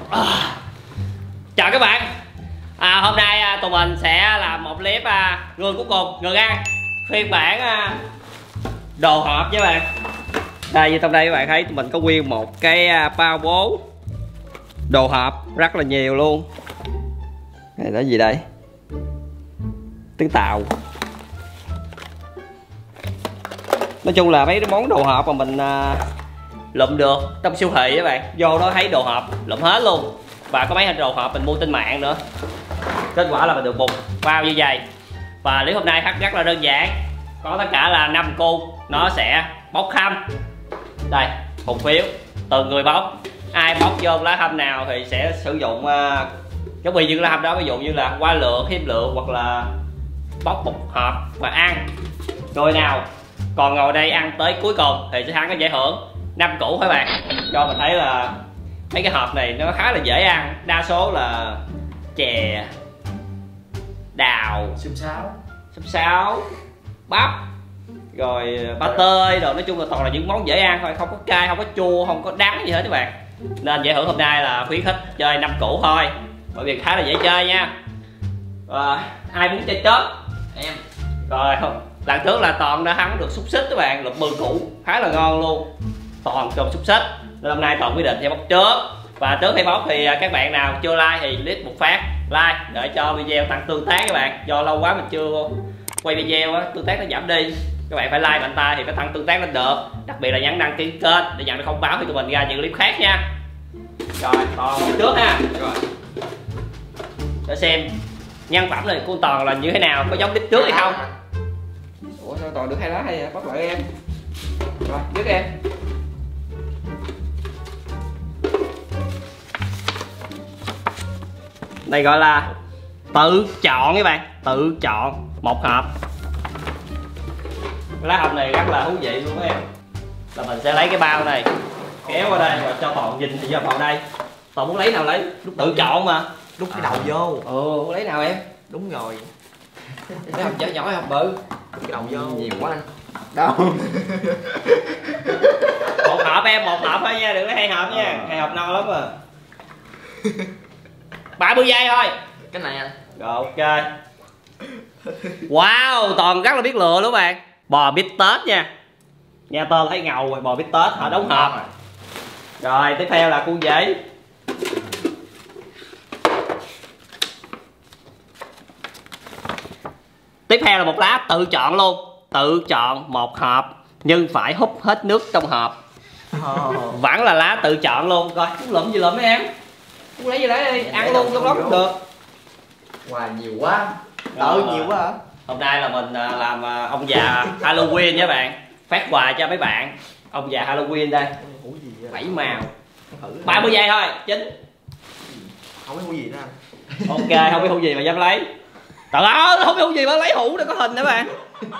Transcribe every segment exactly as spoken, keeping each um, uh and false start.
À, chào các bạn. à, Hôm nay à, tụi mình sẽ làm một clip à, người cuối cùng, người ăn phiên bản à, đồ hộp với bạn. Đây, như trong đây các bạn thấy tụi mình có nguyên một cái à, bao bố đồ hộp rất là nhiều luôn. Này là gì đây? Tiếng Tàu. Nói chung là mấy cái món đồ hộp mà mình à, lụm được trong siêu thị các bạn, vô đó thấy đồ hộp lụm hết luôn. Và có mấy đồ hộp mình mua trên mạng nữa. Kết quả là mình được một bao như vậy. Và clip hôm nay rất là đơn giản, có tất cả là năm cu. Nó sẽ bóc khăm. Đây, một phiếu từng người bóc. Ai bóc vô lá khăm nào thì sẽ sử dụng uh, giống như những lá khăm đó, ví dụ như là qua lượng, hiếp lượng, hoặc là bóc một hộp và ăn. Người nào còn ngồi đây ăn tới cuối cùng thì sẽ thắng cái giải thưởng năm củ các bạn. Cho mình thấy là mấy cái hộp này nó khá là dễ ăn, đa số là chè, đào, xương sáo, súp sáo, bắp, rồi ba tơi, rồi nói chung là toàn là những món dễ ăn thôi, không có cay, không có chua, không có đắng gì hết các bạn. Nên giải thưởng hôm nay là khuyến khích chơi năm củ thôi, bởi vì khá là dễ chơi nha. Và ai muốn chơi trước? em. Rồi không, lần trước là Toàn đã thắng được xúc xích các bạn, lục mười củ khá là ngon luôn. Toàn cầm xúc xích, nên hôm nay Toàn quyết định sẽ bóc trước. Và trước khi bóc thì các bạn nào chưa like thì click một phát like để cho video tăng tương tác các bạn. Do lâu quá mình chưa quay video á, tương tác nó giảm đi. Các bạn phải like mạnh tay thì phải tăng tương tác lên được. Đặc biệt là nhấn đăng ký kênh để nhận được thông báo khi tụi mình ra những clip khác nha. Rồi, Toàn bóc trước ha. Rồi. Để xem nhân phẩm này của Toàn là như thế nào, có giống clip trước hay không. Ủa sao Toàn được hai lá hay bóc lại em. Rồi, trước em. Đây gọi là tự chọn các bạn, tự chọn một hộp. Lá hộp này rất là thú vị luôn các em. Là mình sẽ lấy cái bao này kéo qua đây rồi cho Toàn nhìn thì cho vào đây. Toàn muốn lấy nào lấy, tự chọn mà. Đút cái đầu vô. Ừ, muốn lấy nào em? Đúng rồi. Lấy hộp nhỏ nhỏ hay hộp bự? Đút cái đầu vô. Nhiều quá anh. Đâu? Một hộp em, một hộp thôi nha, đừng lấy hai hộp nha. Hai hộp no lắm à. ba mươi giây thôi. Cái này anh. Rồi ok. Wow, Toàn rất là biết lựa luôn bạn. Bò bít tết nha. Nghe tên thấy ngầu rồi, bò bít tết họ đóng hộp. Rồi tiếp theo là cu dế. Tiếp theo là một lá tự chọn luôn. Tự chọn một hộp nhưng phải hút hết nước trong hộp. Oh. Vẫn là lá tự chọn luôn. Coi, muốn lụm gì lụm em. Muốn lấy gì lấy đi, ăn luôn trong đó cũng được. Wow, nhiều quá. Tự nhiều quá hả? Hôm nay là mình làm ông già Halloween nha bạn. Phát quà cho mấy bạn. Ông già Halloween đây. Bảy màu. ba mươi giây thôi, chín. Không biết hũ gì nữa anh. Ok, không biết hũ gì mà dám lấy. Trời ơi, không biết hũ gì mà lấy hũ để có hình nữa bạn.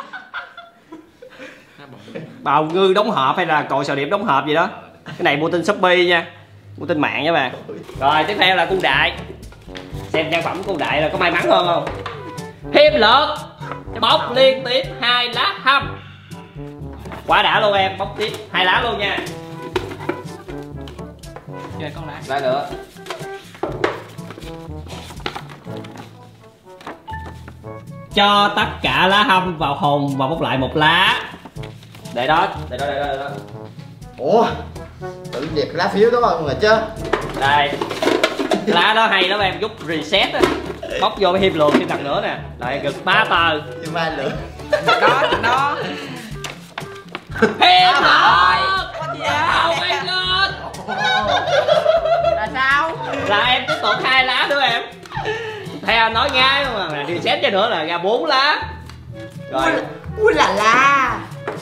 Bào ngư đóng hộp hay là còi sò điệp đóng hộp gì đó. Cái này mua trên Shopee nha, mua trên mạng nha bạn. Rồi tiếp theo là cu đại. Xem sản phẩm cu đại là có may mắn hơn không. Hiệp lượt bóc liên tiếp hai lá hâm. Quá đã luôn em, bóc tiếp hai lá luôn nha. Chơi con lá. Lá nữa. Cho tất cả lá hâm vào hùng và bóc lại một lá. Để đó, để đó, để đó, để đó. Ủa? Tự dẹp lá phiếu đó không rồi chứ. Đây. Lá đó hay lắm em, giúp reset á. Bóc vô cái hiệp luận thêm lần nữa nè. Đây, cực ba tờ. Thêm ba lượt. Đó, đó. Hiệp luận. Oh my god. Là sao? Là em tiếp tục hai lá nữa em. Theo nói ngay luôn mà, reset cho nữa là ra bốn lá. Rồi. Ui, ui là la.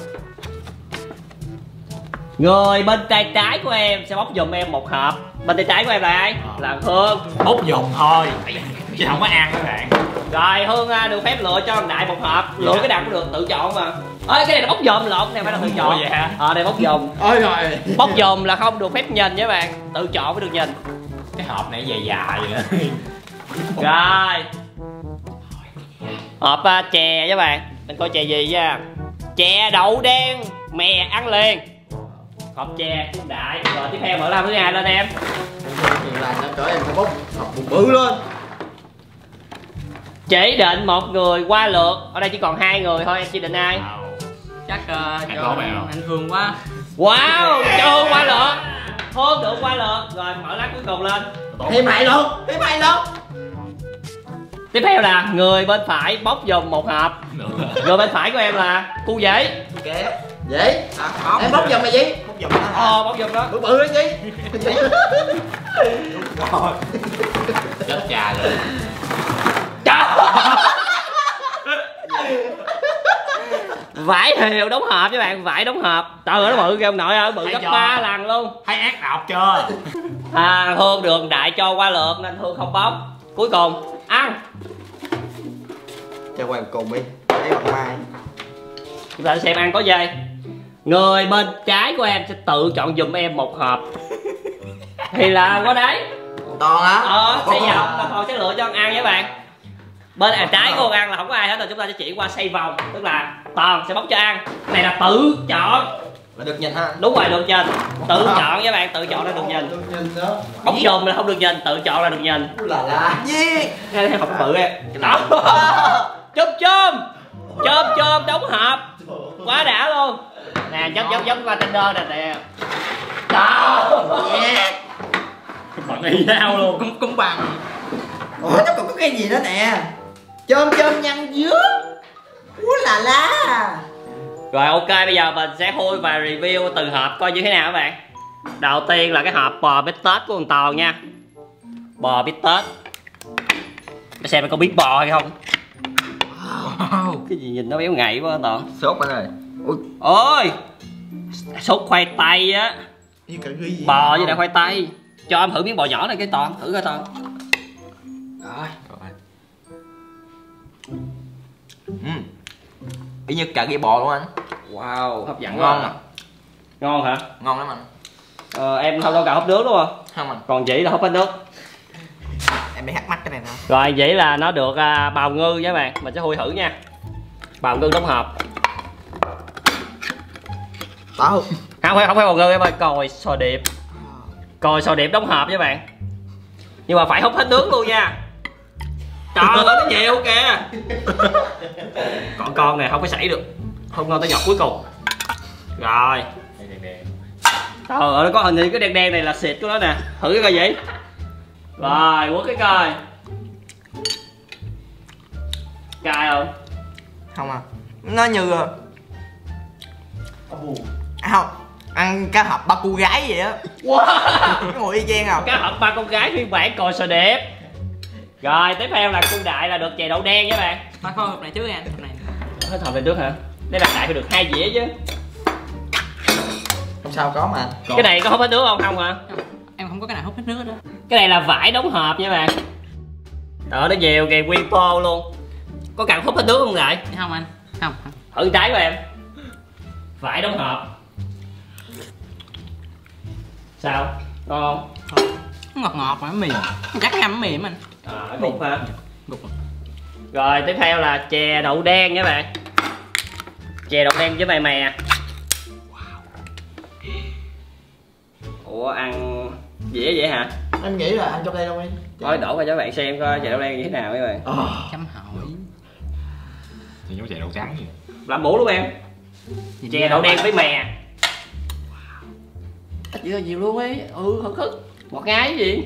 Người bên tay trái của em sẽ bóc giùm em một hộp. Bên tay trái của em là ai? À. Là Hương. Bóc giùm thôi chứ không có ăn các bạn. Rồi Hương được phép lựa cho thằng Đại một hộp. Lựa dạ. Cái nào cũng được, tự chọn mà. Ơi cái này là bóc giùm lộn, này phải là tự chọn. Ủa vậy hả? Ờ đây bóc giùm. Ôi rồi. Bóc giùm là không được phép nhìn nha bạn. Tự chọn mới được nhìn. Cái hộp này dài dài vậy nữa. Rồi. Hộp uh, chè với bạn. Mình coi chè gì nha. Chè đậu đen mè ăn liền. Hộp chè Trung Đại. Rồi tiếp theo mở ra thứ hai lên em. là nó cỡ em phải bốc hộp bự bự lên. Chỉ định một người qua lượt. Ở đây chỉ còn hai người thôi, em chỉ định ai? Chắc uh, cho có bạn anh Hương quá. Wow, cho Hương qua lượt. Hương được qua lượt. Rồi mở lá cuối cùng lên. Thì mày luôn, thì mày luôn. Tiếp theo là người bên phải bóc giùm một hộp. Người bên phải của em là cu giấy. Ok. Dễ. À, em bóc giùm mày gì? Bóc giùm. Ờ, bóc giùm đó. Bự bự đó gì? Chết cha rồi. Trời. Vải thiều đóng hộp với bạn, vải đóng hộp. Trời ơi nó bự kìa ông nội ơi, bự gấp ba lần luôn. Thấy ác độc chưa? À, Hương được đại cho qua lượt nên Hương không bóc. Cuối cùng ăn. Cho hoàng cùng đi. Lấy bằng mai. Chúng ta xem ăn có gì. Người bên trái của em sẽ tự chọn giùm em một hộp. Thì là qua đấy. Toàn hả? Ờ, sẽ dòng là Toàn sẽ lựa cho ăn với bạn. Bên à, trái của con ăn là không có ai hết rồi, chúng ta sẽ chuyển qua xoay vòng. Tức là Toàn sẽ bóc cho ăn. Cái này là tự chọn. Là được nhìn ha. Đúng rồi, được nhìn. Tự chọn với bạn, tự chọn là được nhìn. Được nhìn đó. Bóc giùm là không được nhìn, tự chọn là được nhìn. Là là gì? Đây là hộp bự em. Đó. Chôm chôm. Chôm chôm đóng hộp. Quá đã luôn. Nè, giống giống giống qua Tinder nè nè. Đó. Yeah. Bằng y nhau luôn. Cũng cũng bằng. Ủa nó còn có cái gì nữa nè. Chôm chôm nhăn dứa. Úi là lá. Rồi ok, bây giờ mình sẽ khui và review từng hộp coi như thế nào các bạn. Đầu tiên là cái hộp bò bít tết của con Toàn nha. Bò bít tết. Để xem nó có biết bò hay không. Wow. Cái gì nhìn nó béo ngậy quá Toàn. Sốt anh ơi. Ui. Ôi, sốt khoai tây á. Như cả cái gì? Bò với lại khoai tây. Cho em thử miếng bò nhỏ này cái Toàn, thử coi Toàn. Rồi. Rồi. Uhm. Y như cả cái bò luôn anh. Wow, hấp dẫn Ngon quá. à. Ngon hả? Ngon lắm anh. Ờ, em không đâu cả húp nước đúng không? Không anh. Còn chỉ là húp hết nước. Em bị hắt mắt cái này nè. Rồi vậy là nó được à, bào ngư với bạn. Mình sẽ khui thử nha. Bào ngư đóng hộp. Tao. Không phải không phải bào ngư em ơi, còi sò điệp. Còi sò điệp đóng hộp với bạn. Nhưng mà phải hút hết nước luôn nha. Trời ơi nó nhiều kìa. Còn con này không có xảy được. Không ngon tới giọt cuối cùng. Rồi. Trời ơi nó có hình như cái đen đen này là xịt của nó nè. Thử cái coi vậy. Rồi quất cái coi. Cay không? Không à. Nó như à, không. Ăn cá hộp ba cô gái vậy á. Wow. Cái mùi y chang không? Cá hộp ba con gái phiên bản còi sò điệp. Rồi tiếp theo là cô Đại là được chè đậu đen với bạn. Thôi thôi hộp này trước anh, hộp này. Hết hộp này trước hả? Đây là Đại phải được hai dĩa chứ. Không sao có mà. Cái này có hút hết nước không? Không hả? Không, em không có cái nào hút hết nước đó. Cái này là vải đóng hộp nha bạn. Đó nó nhiều kìa, nguyên po luôn. Có cần hút hết nước không Đại? Không anh. Không, không. Thử trái của em. Vải đóng hộp. Sao? Ngon không? Nó ngọt ngọt mà nó mềm. Chắc cái ăn mềm anh. À, nó gục hả? Gục. Rồi tiếp theo là chè đậu đen nha bạn. Chè đậu đen với mè mè. Ủa ăn dĩa vậy hả? Anh nghĩ là ăn trong đây đâu đi. Thôi đổ qua cho các bạn xem coi chè đậu đen như thế nào các bạn. Ờ. Chấm hỏi. Thì giống chè đậu trắng vậy. Làm mũ luôn em. Chè đậu đen với mè. Ít dưa nhiều luôn ấy. Ừ hức hức. Ngọt ngái gì?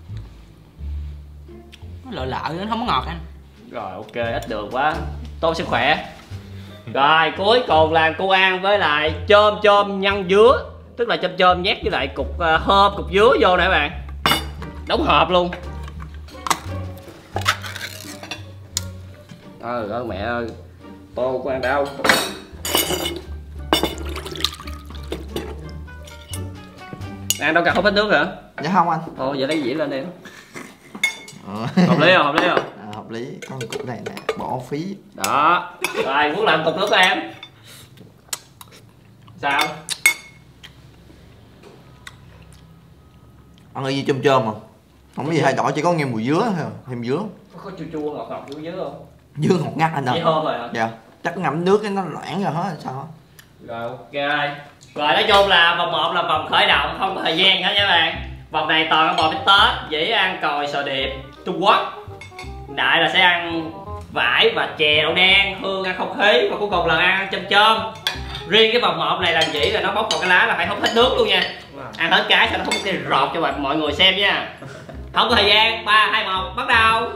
Nó lợi lợi nó không có ngọt anh. Rồi ok, ít đường quá. Tốt sức khỏe. Rồi cuối cùng là cô An với lại chôm chôm nhân dứa. Tức là chôm chôm nhét với lại cục uh, hôm, cục dứa vô nè các bạn. Đóng hộp luôn. Trời ơi mẹ ơi. Tô của An đâu? An đâu cần hút hết nước hả? Dạ không anh. Ồ vậy lấy dĩa lên đi. Ờ. Hợp lý không? Hợp lý không? À, hợp lý. Con cục này nè, bỏ phí. Đó. Rồi muốn làm cục nước của em. Sao? Ăn cái gì chôm chôm mà. Không có gì thay đổi, chỉ có nghe mùi dứa thôi, thêm dứa. Có chua chua ngọt ngọt dứa dứa không? Dứa ngọt ngắt anh Chỉ ơi. hôm rồi hả? Dạ. Chắc ngậm nước cái nó loãng rồi hết sao? Rồi ok. Rồi nói chung là vòng một là vòng khởi động, không có thời gian hết nha bạn. Vòng này toàn ăn bò bít tết, dễ ăn còi sò điệp Trung Quốc. Đại là sẽ ăn vải và chè đậu đen, Hương ăn không khí và cuối cùng là ăn chôm chôm. Riêng cái vòng một này là dĩ là nó bóc vào cái lá là phải hút hết nước luôn nha. Ăn hết cái sao nó hút cái rọt cho mọi người xem nha. Không có thời gian, ba hai một bắt đầu.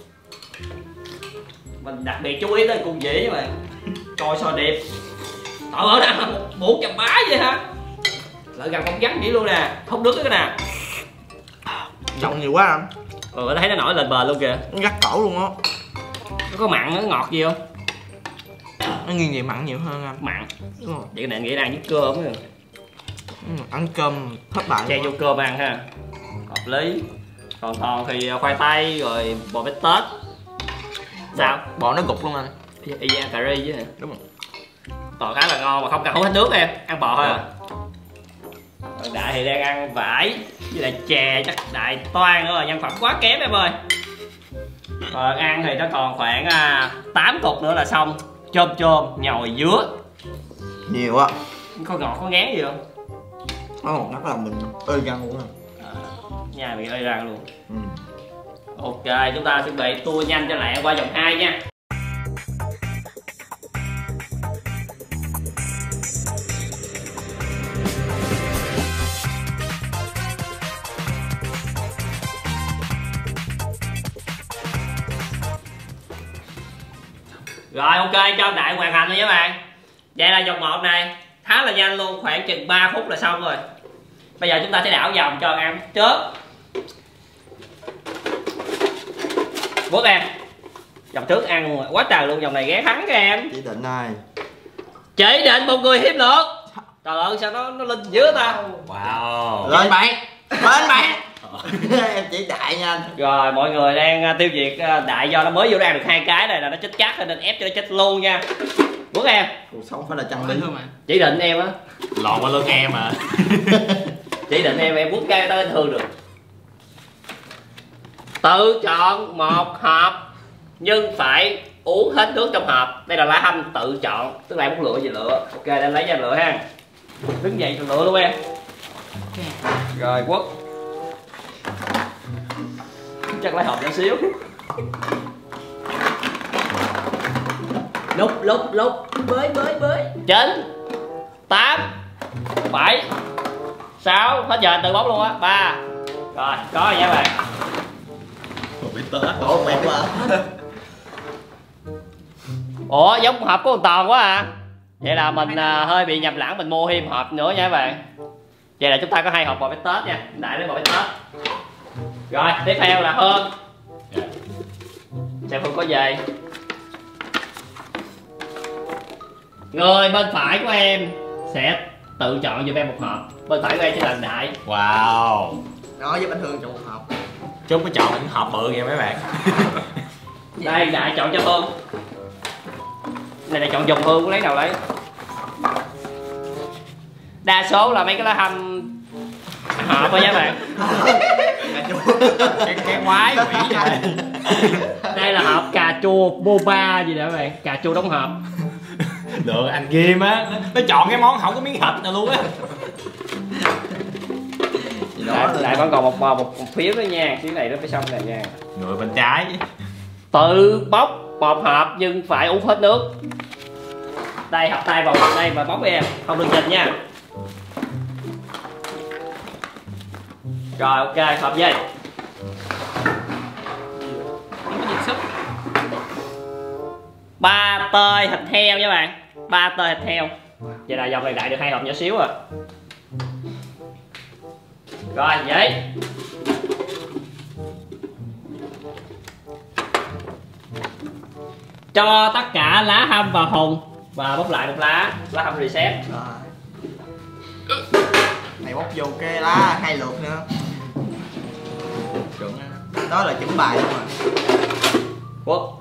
Mình đặc biệt chú ý tới cung dĩ các bạn. Coi sò điệp. Trời ơi, ăn một muỗng chầm bá vậy hả? Lại gần không vắng vậy luôn nè, hút nước cái nè. Giọng nhiều quá anh. Ừ, thấy nó nổi lên bờ luôn kìa. Nó gắt cổ luôn á. Nó có mặn, nó ngọt gì không? Nó nghiêng về mặn nhiều hơn anh. Mặn. Đúng rồi. Vậy cái này nghĩ đang với cơm á. Ừ, ăn cơm thất bại. Che vô cơm ăn ha. Hợp lý. Còn thòn thì khoai tây rồi bò bít tết. Sao? Bò nó gục luôn anh. Y như ăn cà ri chứ hả? Đúng rồi. Bò khá là ngon mà không cần hút hết nước em. Ăn bò thôi à. Còn Đại thì đang ăn vải với lại chè, chắc Đại toan nữa rồi, nhân phẩm quá kém em ơi. Còn ăn thì nó còn khoảng à, tám cục nữa là xong. Chôm chôm, nhồi dứa. Nhiều á. Có ngọt có ngán gì không? Nó ngọt ngắt là mình ơi răng luôn à. Nhà bị ơi răng luôn. Ừ. Ok, chúng ta chuẩn bị tua nhanh cho lại qua vòng hai nha. Rồi ok, cho Đại hoàn thành rồi nha các bạn. Vậy là vòng một này khá là nhanh luôn, khoảng chừng ba phút là xong rồi. Bây giờ chúng ta sẽ đảo vòng cho ăn chớp. Quốc em, vòng trước ăn quá trời luôn, vòng này ghé thắng các em. Chỉ định này. Chỉ định một người hiếp lượt. Trời ơi sao nó nó lên dưới ta. Wow. Lên bạn. Lên bạn. Em chỉ Đại nha anh. Rồi mọi người đang tiêu diệt Đại do nó mới vô ăn được hai cái này là nó chết chắc nên ép cho nó chết luôn nha. Quốc em. Cuộc sống phải là chăn Bình đi. thường mà. Chỉ định em á. Lọt qua lưng em à. Chỉ định em em quốc cái tới thương được. Tự chọn một hộp nhưng phải uống hết nước trong hộp. Đây là lá hâm tự chọn, tức là em muốn lựa gì lựa. Ok, đang lấy ra lựa ha. Đứng dậy rồi lựa luôn em. Ok. Rồi Quốc. Chắc lấy hộp nhỏ xíu. Lúc lúc lúc bới bới bới. Chín, tám, bảy, sáu, hết giờ tự bóng luôn á. Ba. Rồi, có rồi nha bạn. Không biết tết. Ủa mệt quá. Ủa giống hộp của con Toàn quá à. Vậy là mình à, hơi bị nhầm lẫn, mình mua thêm hộp nữa nha các bạn. Vậy là chúng ta có hai hộp bò bít tết nha. Đại lấy bò bít tết. Rồi tiếp theo là Hương. Yeah. Xem Hương có về. Người bên phải của em sẽ tự chọn giùm em một hộp. Bên phải của em sẽ là Đại. Wow. Nó với bánh Hương trong một hộp. Chúng có chọn những hộp bự kìa mấy bạn. Đây Đại chọn cho Hương. Này là chọn dùng Hương, muốn lấy nào lấy. Đa số là mấy cái lá hâm hộp thôi nha bạn. cái, cái quái quỷ vậy. Đây là hộp cà chua boba gì đó các bạn, cà chua đóng hộp. Được anh Kim á, nó, nó chọn cái món không có miếng thịt nào luôn á. Lại, lại vẫn còn một, một, một, một phiếu nữa nha, phiếu này nó phải xong rồi nha. Người bên trái. Tự bóc một hộp nhưng phải uống hết nước. Đây hộp tay vào đây và bóc em, không được nhìn nha. Rồi ok, hộp gì? Không có dịch súp. Ba tơi thịt heo nha bạn. Ba tơi thịt heo. Vậy là dòng này Đại được hai hộp nhỏ xíu rồi. Rồi vậy. Cho tất cả lá hâm vào thùng và bóc lại một lá, lá hâm reset. Rồi. Này bóc vô cái lá hai lượt nữa. Chuẩn á. Đó là chuẩn bài luôn rồi. Quốc.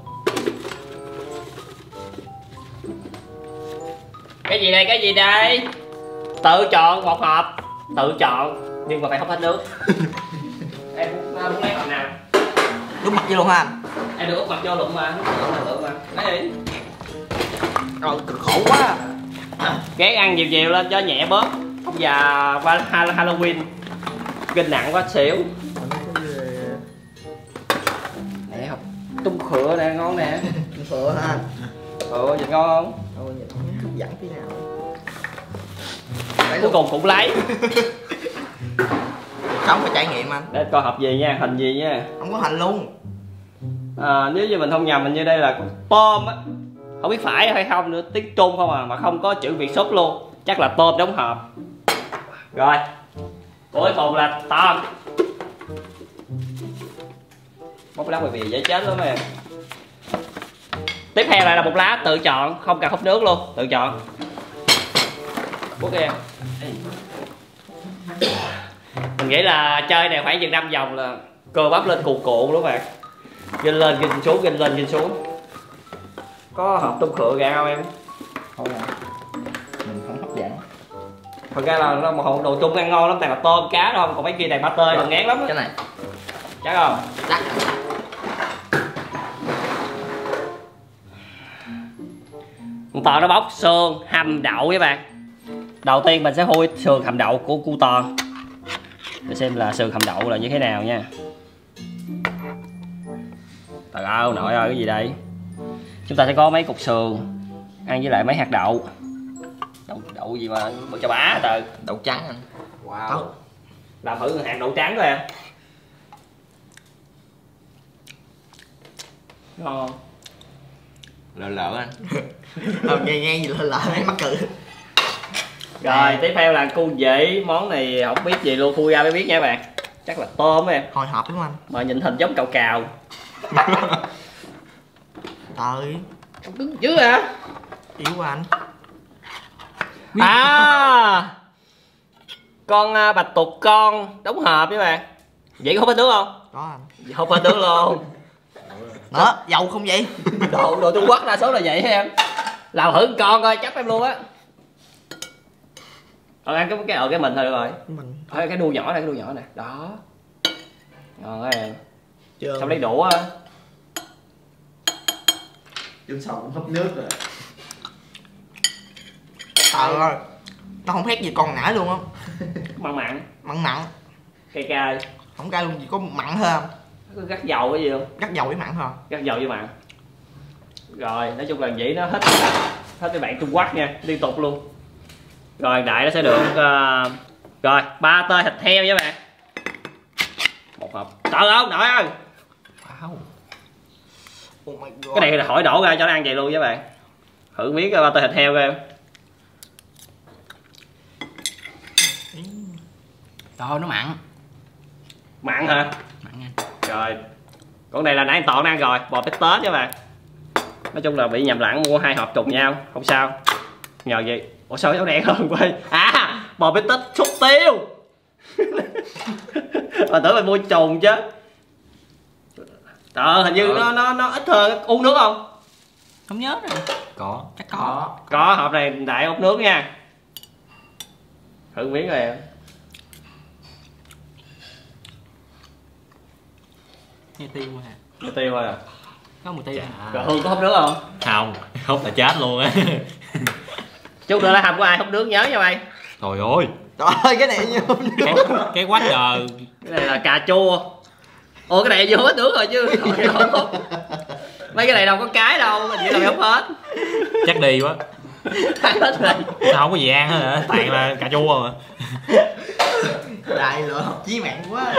Cái gì đây, cái gì đây? Tự chọn một hộp. Tự chọn nhưng mà phải hút hết nước. Em muốn lấy hộp nào? Đúng mặt vô luôn ha anh. Em được úp mặt vô lụng mà, lụng mà. Lấy đi. Rồi cực khổ quá. Ghét ăn nhiều nhiều lên cho nhẹ bớt. Và Halloween. Ginh nặng quá xỉu. Nè học tung khựa nè, ngon nè. Tung khựa ha. Ừ, nhìn ngon không? Ôi, nhìn hấp dẫn tí nào. Cuối cùng cũng lấy. Không phải trải nghiệm anh. Để coi hộp gì nha, hình gì nha. Không có hình luôn. À, nếu như mình không nhầm mình như đây là tôm á. Không biết phải hay không nữa, tiếng Trung không à, mà không có chữ Việt xuất luôn. Chắc là tôm đóng hộp. Rồi cuối cùng là tôm. Bóc lá bởi vì dễ chết lắm em. Tiếp theo lại là một lá tự chọn, không cần hút nước luôn, tự chọn. Bút em. Mình nghĩ là chơi này khoảng chừng năm vòng là cơ bắp lên cuồn cuộn đúng không bạn? Ginh lên ginh xuống, ginh lên ginh xuống. Có hộp tung khựa gà không em? Không à. Mình không hấp dẫn. Thật ra là nó một hộp đồ chung ăn ngon lắm, toàn là tôm cá đâu, còn mấy kia này ba tơi là ngán lắm á. Cái này Chắc không? chắc. Con to nó bóc xương hầm đậu với bạn. Đầu tiên mình sẽ khui sườn hầm đậu của cu to để xem là sườn hầm đậu là như thế nào nha. Trời ơi nội ơi, cái gì đây? Chúng ta sẽ có mấy cục sườn ăn với lại mấy hạt đậu. Đậu, đậu gì mà bự cho bá từ. Đậu trắng anh. Wow. Đó. Làm thử hạt đậu trắng coi em. Ngon. Lợ lợ anh. Không nghe nghe gì lợ lợ mấy mắc cự. Rồi tiếp theo là cu dĩ, món này không biết gì luôn, khui ra mới biết nha các bạn. Chắc là tôm em. Hồi hộp đúng không anh? Mà nhìn hình giống cào cào. Trời. Cứng chứ hả? Yếu quá anh. À, con uh, bạch tuộc con đóng hộp với bạn. Vậy có hút hết nước không? Có anh. Hút hết nước luôn. Đó, dầu không vậy? Đồ đồ Trung Quốc đa số là vậy em. Làm thử con coi chấp em luôn á. Ờ ăn cái cái ở cái mình thôi được rồi. Mình Thôi cái đuôi nhỏ này, cái đuôi nhỏ này. Đó. Ngon quá em. chưa. Xong lấy đũa á. Chân sầu cũng hấp nước rồi. Trời ơi. Nó không khác gì con nãy luôn á. Mặn mặn. Mặn mặn. Cay cay. Không cay luôn, chỉ có mặn thôi không? Có gắt dầu cái gì không? Gắt dầu với mặn thôi. Gắt dầu với mặn. Rồi nói chung là vậy nó hết hết với bạn Trung Quốc nha, liên tục luôn. Rồi đại nó sẽ được uh, rồi ba tơi thịt heo với bạn. Một hộp. Trời ơi nội ơi. Wow. Oh my God. Cái này là hỏi đổ ra cho nó ăn vậy luôn với bạn. Thử miếng ba tơi thịt heo coi. Trời nó mặn. Mặn hả? Mặn nha. Rồi. Con này là nãy anh Toàn ăn rồi, bò bít tết với bạn. Nói chung là bị nhầm lẫn mua hai hộp trùng nhau, không sao. Nhờ gì? Ủa sao cháu đen hơn quay? À, bò bít tết xúc tiêu. Mà tưởng mình mua trùng chứ. Trời hình như nó nó nó ít hơn, uống nước không? Không nhớ rồi. Có. Chắc có. Có, hộp này đại uống nước nha. Thử miếng rồi em. Nghe tiêu quá à. Mua tiêu rồi à? Có một tiêu. Rồi Hương có hút nước không? Không, hút là chết luôn á. Chút nữa là không có ai hút nước nhớ nha mày. Trời ơi. Trời ơi cái này như Cái, cái quá trời. Cái này là cà chua. Ủa cái này vô hết nước rồi chứ. Trời ơi, không hút. Mấy cái này đâu có cái đâu, mình chỉ là hút hết. Chắc đi quá. Ăn hết rồi. Sao không có gì ăn hết hả? Toàn là cà chua mà. đại lựa chí mạng quá.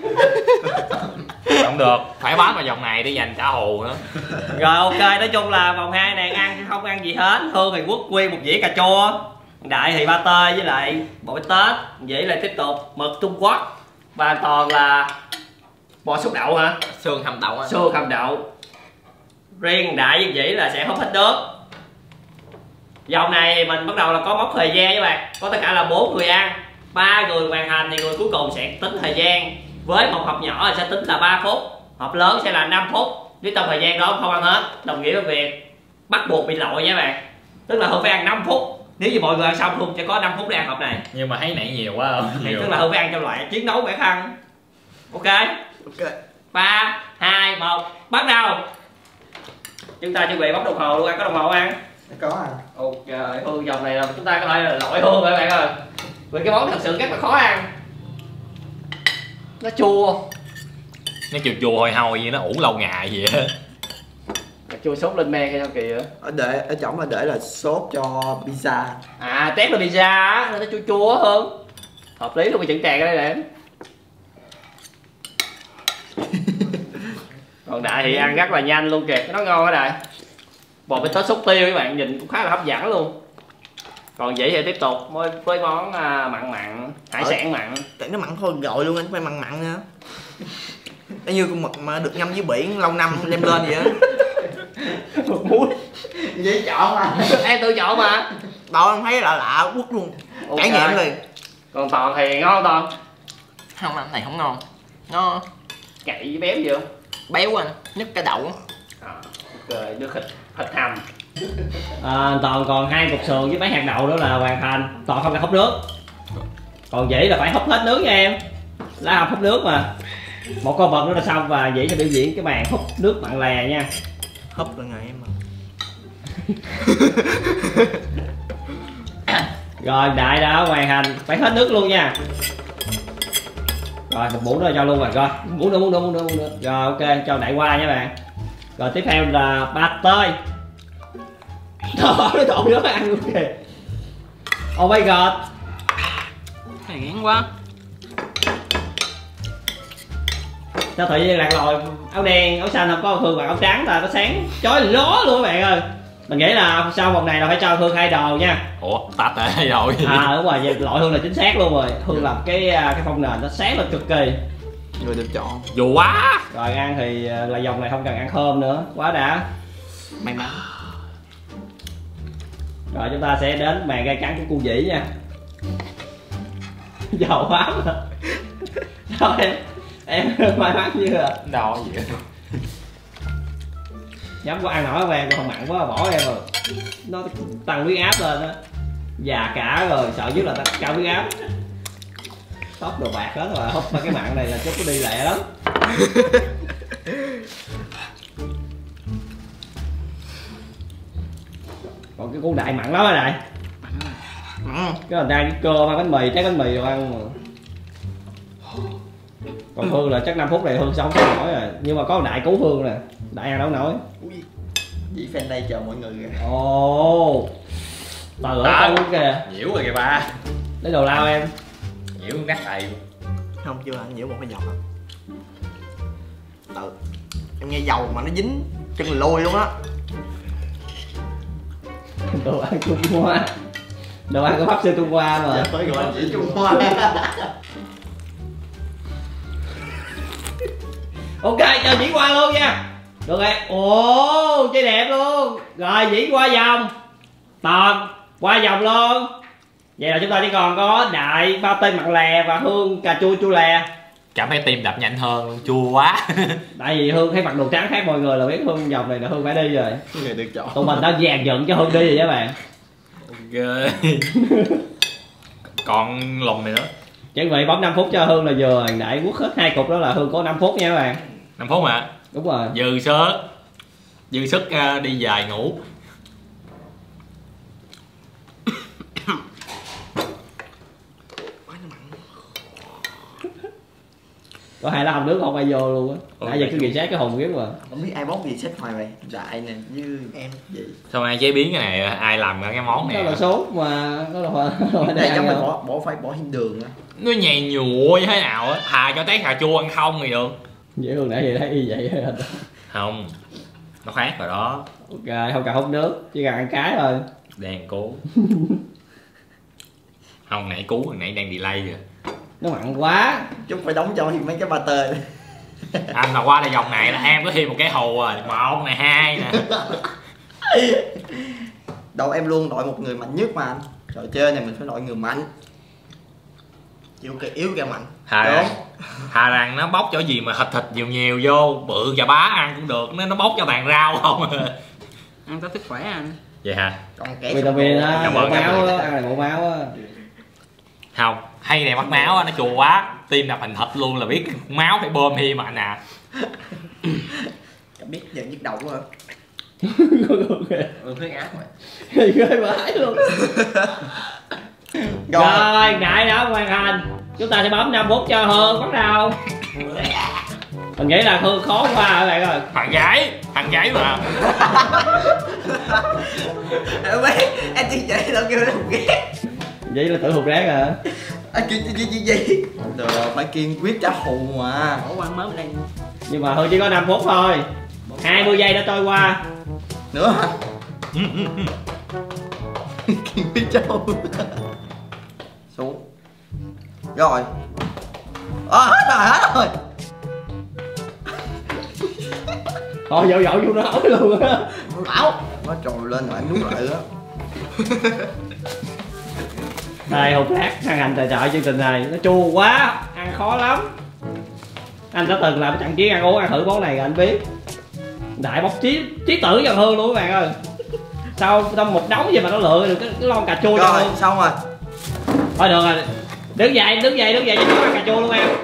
Không được, phải bám vào vòng này để dành trả thù nữa. Rồi ok, nói chung là vòng hai này ăn không ăn gì hết. Hương thì quất nguyên một dĩa cà chua. Đại thì ba tê với lại bò bít tết. Dĩ lại tiếp tục mực Trung Quốc. Và toàn là bò xúc đậu hả? Sườn hầm đậu anh. Xương hầm đậu. Riêng Đại với Dĩ là sẽ hút hết nước. Vòng này mình bắt đầu là có mốc thời gian với bạn. Có tất cả là bốn người ăn, ba người hoàn thành thì người cuối cùng sẽ tính thời gian. Với một hộp nhỏ thì sẽ tính là ba phút, hộp lớn sẽ là năm phút. Nếu trong thời gian đó không ăn hết, đồng nghĩa với việc bắt buộc bị lội nha bạn. Tức là Hương phải ăn năm phút. Nếu như mọi người ăn xong Hương sẽ có năm phút để ăn hộp này. Nhưng mà thấy nãy nhiều quá không? Thì tức là Hương phải ăn trong loại chiến đấu bản thân. Ok. Ok. Ba, hai, một, bắt đầu. Chúng ta chuẩn bị bấm đồng hồ luôn, ăn có đồng hồ ăn. Có à. Ok, Hương vòng này là chúng ta có thể là lội Hương rồi các bạn ơi. Vì cái món thật sự rất là khó ăn. nó chua. Nó chua chua hồi hôi gì, nó ủ lâu ngày gì á. Chua sốt lên men hay sao kìa. Ở để ở trong là để là sốt cho pizza. À tép là pizza á, nên nó chua chua hơn. Hợp lý luôn, cái chữ tràn ở đây nè. Còn Đại thì ăn rất là nhanh luôn kìa, nó ngon á Đại. Bò bít tết sốt tiêu các bạn nhìn cũng khá là hấp dẫn luôn. Còn vậy thì tiếp tục với, với món à, mặn mặn, hải Ở, sản mặn. Tại nó mặn thôi gọi luôn anh, phải mặn mặn nữa. Nó như con mực mà được ngâm dưới biển lâu năm đem lên vậy á. Mực muối. Dễ chọn mà. Em tự chọn mà. Đâu em thấy lạ lạ quất luôn. Okay. Trải nghiệm liền. Còn Toàn thì ngon không Toàn? Không, anh này không ngon. Nó cậy với béo gì không? Béo anh, nhất cái đậu. À, ok, nước thịt thịt hầm. À, Toàn còn hai cục sườn với mấy hạt đậu nữa là hoàn thành. Toàn không cần húp nước. Còn Dĩ là phải húp hết nước nha em. Lá hầm húp nước mà. Một con vật nữa là xong và Dĩ sẽ biểu diễn cái màn húp nước mặn lè nha. Húp là ngày em mà. Rồi Đại đã hoàn thành, phải hết nước luôn nha. Rồi một muỗng nữa cho luôn rồi, rồi muỗng nữa muỗng nữa muỗng nữa muỗng nữa. Rồi ok, cho Đại qua nha bạn. Rồi tiếp theo là ba tơi. Đó, nó trộn nước ăn luôn kìa. Oh my god. Này ngán quá. Sao tự nhiên lạc lòi áo đen, áo xanh không có Phương mặc áo trắng là nó sáng chói ló luôn các bạn ơi. Mình nghĩ là sau vòng này là phải cho Phương hai đồ nha. Ủa tách rồi rồi. À đúng rồi, vậy loại Hương là chính xác luôn rồi. Hương làm cái cái phong nền nó sáng lên cực kỳ. Người được chọn. Dù quá. Rồi ăn thì là dòng này không cần ăn thơm nữa, quá đã. May mắn. Rồi chúng ta sẽ đến màn gai cắn của cô Dĩ nha. Giàu quá mà. Sao em em may mắn chưa? Đâu gì vậy? Nhắm có ăn nổi không em, không mặn quá bỏ em rồi. Nó tăng huyết áp lên á. Già cả rồi, sợ nhất là tăng cao huyết áp. Tóc đồ bạc hết rồi, hút ba cái mặn này là chút có đi lẹ lắm. Còn cái con Đại mặn lắm á Đại. Mặn. Cái mình đang cái cơm ăn bánh mì, trái bánh mì rồi ăn mà. Còn Hương là chắc năm phút này Hương sống không nổi rồi. Nhưng mà có Đại cứu Hương nè. Đại ăn đâu nổi. Dĩ fan đây chờ mọi người kìa. Ồ. Tờ ở câu kìa. Nhiễu rồi kìa ba. Lấy đồ lao em. Nhiễu ngắt đầy. Không chưa anh nhiễu một cái dầu không. Tự. Em nghe dầu mà nó dính chân lôi luôn á. Đồ ăn Trung Hoa. Đồ ăn của Pháp Sư Trung Hoa mà. Dạ, phải gọi chỉ Trung Hoa. Ok, cho Dĩ qua luôn nha. Được rồi. Ồ, chơi đẹp luôn. Rồi Dĩ qua vòng. Toàn qua vòng luôn. Vậy là chúng ta chỉ còn có Đại, bao tây mặn lè và Hương cà chua chua lè. Cảm thấy tim đập nhanh hơn luôn, chua quá. Tại vì Hương thấy mặc đồ trắng khác mọi người là biết Hương vòng này là Hương phải đi rồi. Người được chọn. Tụi mình đã dàn dựng cho Hương đi rồi các bạn. Ok. Còn lồng này nữa. Chuẩn bị bấm năm phút cho Hương là vừa. Đại quất hết hai cục đó là Hương có năm phút nha các bạn. năm phút mà. Đúng rồi. Dư sức. Dư sức uh, đi dài ngủ. Có hai lá hồng nước không bay vô luôn á. Nãy giờ cứ ghi xét cái hồn kiếm mà. Không biết ai bóc gì xét hoài vậy. Đại nè như em gì. Sao ai chế biến cái này, ai làm ra cái món này? Nó là sốt mà, nó là hoa. Đây giống mình bỏ bỏ phải bỏ thêm đường á. Nó nhầy nhụa như thế nào á, thà cho tét cà chua ăn không thì được. Dễ hơn nãy giờ thấy y vậy hết. Không. Nó khác rồi đó. Ok, không cần hút nước, chỉ cần ăn cái thôi. Đang cố. Không, nãy cứu, nãy đang delay kìa. Nó mặn quá. Chúng phải đóng cho thêm mấy cái pate. Anh mà qua đây vòng này là em có thêm một cái hù rồi, một này hai nè. Đâu em luôn đội một người mạnh nhất mà anh. Trò chơi này mình phải đội người mạnh. Chịu cái yếu cái mạnh. Thà rằng, thà rằng nó bóc chỗ gì mà thịt thịt nhiều nhiều vô, bự chà bá ăn cũng được, nó nó bóc cho bàn rau không. Ăn có sức khỏe anh. Vậy hả? Còn kẻ Vitamin á, Cảm bộ ơn, cảm máu ơn. á, ăn này bộ máu á. Không, hay này mất máu á, nó chua quá, tim đập thành thịt luôn là biết máu phải bơm thêm mà anh à. Cảm biết giờ nhức đầu quá. Ừ, huyết áp rồi. Ghê vãi luôn. Rồi, Đại đã hoàn thành. Chúng ta sẽ bấm năm phút cho Hương bắt đầu. Mình nghĩ là Hương khó qua các bạn ơi. Thằng gái, thằng gái mà. Em biết, anh chỉ vậy tao kêu nó hụt ghét. Vậy là tự hụt rác hả? Anh kêu gì gì gì. Được rồi, phải kiên quyết trả thù mà. Ủa ăn mớm ở đây. Nhưng mà Hương chỉ có năm phút thôi. hai mươi giây đã trôi qua. Nữa hả? Kiên quyết trả thù. Xuống. Rồi. À, hết rồi, hết rồi. Thôi dậu dậu vô nó ối luôn á. Bảo nó trồi lên rồi anh nuốt lại đó. Đây hụt rác thằng Hành tài trợ chương trình này. Nó chua quá, ăn khó lắm. Anh đã từng làm trận chiến ăn uống ăn thử món này rồi anh biết. Đại bóc trí trí tử cho Hương luôn các bạn ơi. Sau trong một đống gì mà nó lựa được cái, cái lon cà chua cho Rồi, Hương. xong rồi. Thôi được rồi. Đứng dậy, đứng dậy, đứng dậy cho nó ăn cà chua luôn em.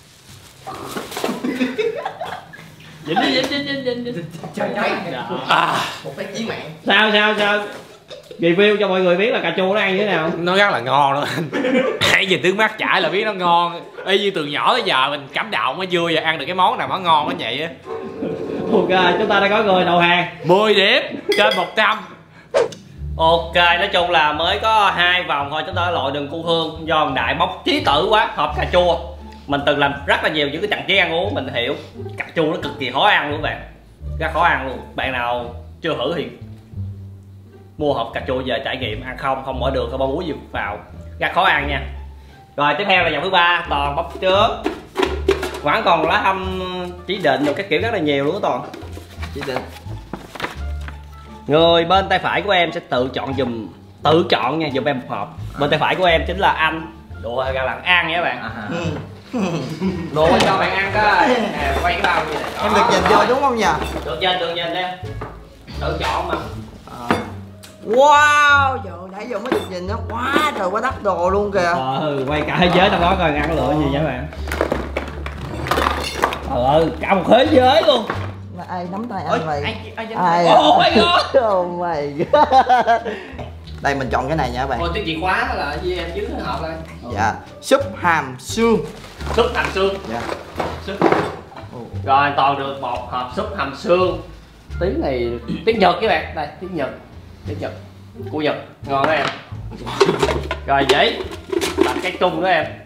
Dính đi, dính, dính, dính, dính, dính. Trời ơi. À, Một cái chí mạng. Sao sao sao? Review cho mọi người biết là cà chua nó ăn như thế nào. nó rất là ngon đó anh. Hãy nhìn tướng mắt chảy là biết nó ngon. Y như từ nhỏ tới giờ mình cảm động mới vui và ăn được cái món nào nó ngon nó vậy á. Ok, chúng ta đã có người đầu hàng mười điểm trên một trăm. Ok, nói chung là mới có hai vòng thôi chúng ta đã loại đường cu Hương do thằng Đại bóc trí tử quá, hộp cà chua. Mình từng làm rất là nhiều những cái trận chiến ăn uống, mình hiểu cà chua nó cực kỳ khó ăn luôn các bạn, rất khó ăn luôn. Bạn nào chưa thử thì mua hộp cà chua về trải nghiệm, ăn không không mở đường không bao muối gì vào, rất khó ăn nha. Rồi tiếp theo là vòng thứ ba, Toàn bóc trước. Vẫn còn lá thăm chỉ định rồi các kiểu rất là nhiều luôn đó Toàn. Chỉ định. Người bên tay phải của em sẽ tự chọn dùm, tự chọn nha, dùm em một hộp. Bên tay phải của em chính là anh. Đùa ra là ăn nha các bạn. À. Đùa cho bạn ăn đó. À, quay cái bao như này. Em được nhìn vô đúng không nhỉ? Được nhìn, được nhìn em. Tự chọn mà. À. Wow, trời ơi, nãy giờ mới được nhìn nó quá trời quá đắt đồ luôn kìa. Ờ, quay cả thế giới trong đó coi ăn lựa gì vậy các bạn. Ờ, cả một thế giới luôn. Là ai nắm tay anh vậy? Ai ai Ai? Oh my god. Oh my god. Đây mình chọn cái này nha các bạn. Ôi tiếng chìa khóa đó là gì em dưới cái hộp đây. Dạ, súp hàm xương. Súp hàm xương. Dạ. Súp. Rồi Toàn được một hộp súp hàm xương. Tiếng này tiếng Nhật các bạn. Đây, tiếng Nhật. Tiếng Nhật. Của Nhật. Ngon đó em. Rồi giấy. Làm cái trung đó em.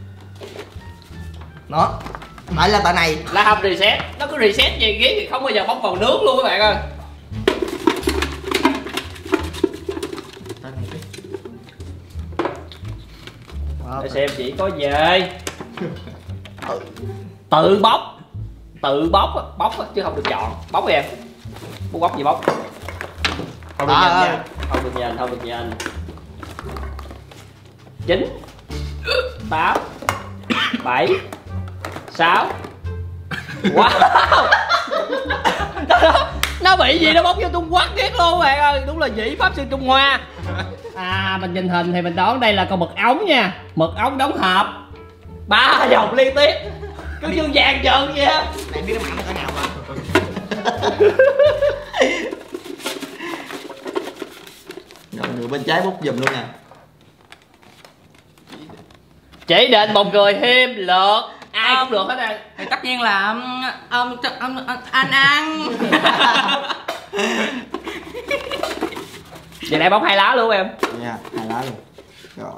Đó. Phải là tại này. Là hầm reset. Nó cứ reset gì ghế thì không bao giờ bóc vào nước luôn các bạn ơi. Để xem chỉ có về tự bóc, tự bóc bóc chứ không được chọn. Bóc đi em, muốn bóc gì bóc, không được nhìn nha, không được nhìn, không được nhìn. Chín, tám, bảy, sáu. Wow. Nó bị gì nó bóc vô Trung Quốc ghét luôn bạn ơi. Đúng là dĩ pháp sư Trung Hoa. À mình nhìn hình thì mình đoán đây là con mực ống nha. Mực ống đóng hộp ba vòng liên tiếp cứ như vàng trơn vậy á. Này biết nó mặn cỡ nào mà. Rồi người bên trái bút giùm luôn nè. Chỉ định một người thêm lượt. Ai cũng được hết đây. Thì tất nhiên là um, um, um, um, anh ăn. Vậy lại bóc hai lá luôn em. Nha, hai lá luôn. Rồi.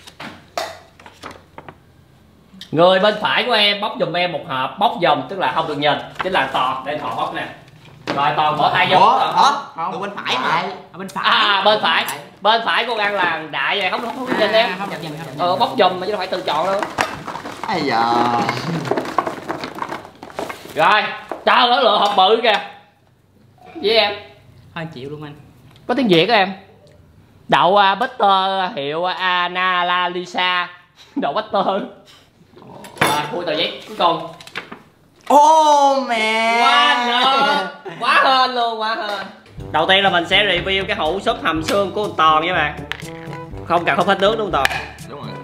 Người bên phải của em bóc giùm em một hộp bóc dòng, tức là không được nhìn, chính là Toàn. Để Toàn bóc nè. Rồi Toàn mở hai dòng. Ủa, hả? Người bên phải mà. Ở bên phải. À bên phải. Bên phải cô ăn là đại vậy, không không, không nhìn em. Không được nhìn, không được nhìn. Ờ bóc dùm mà chứ đâu phải tự chọn đâu. Ai giờ. Rồi, cho nó lựa hộp bự kìa. Với em. Thôi chịu luôn anh. Có tiếng Việt đó em. Đậu uh, butter hiệu Analisa. Đậu butter. Rồi, khui tờ giấy cuối cùng. Ô mẹ. Quá ngon. Quá hên luôn, quá hên. Đầu tiên là mình sẽ review cái hũ súp hầm xương của Toàn nha bạn. Không cần không hết nước đúng không Toàn? Đúng rồi.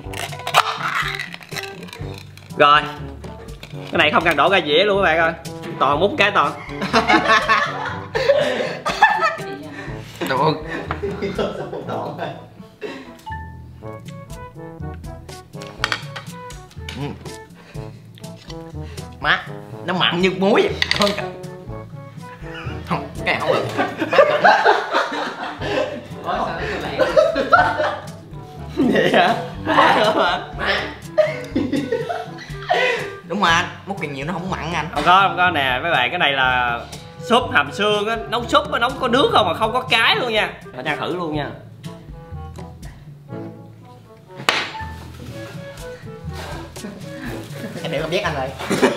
Rồi. Cái này không cần đổ ra dĩa luôn các bạn ơi. Toàn múc cái Toàn. Được. Ừ. Má, nó mặn như muối vậy. Hơn cả. Không, cái này không được. Ủa sao nó lẹ? Vậy hả? Má. Đúng mà anh, múc càng nhiều nó không mặn anh. Không có, không có nè mấy bạn, cái này là súp hầm xương á, nấu súp á, nấu có nước không mà không có cái luôn nha. Mình ăn thử luôn nha. Em hiểu cảm giác anh rồi.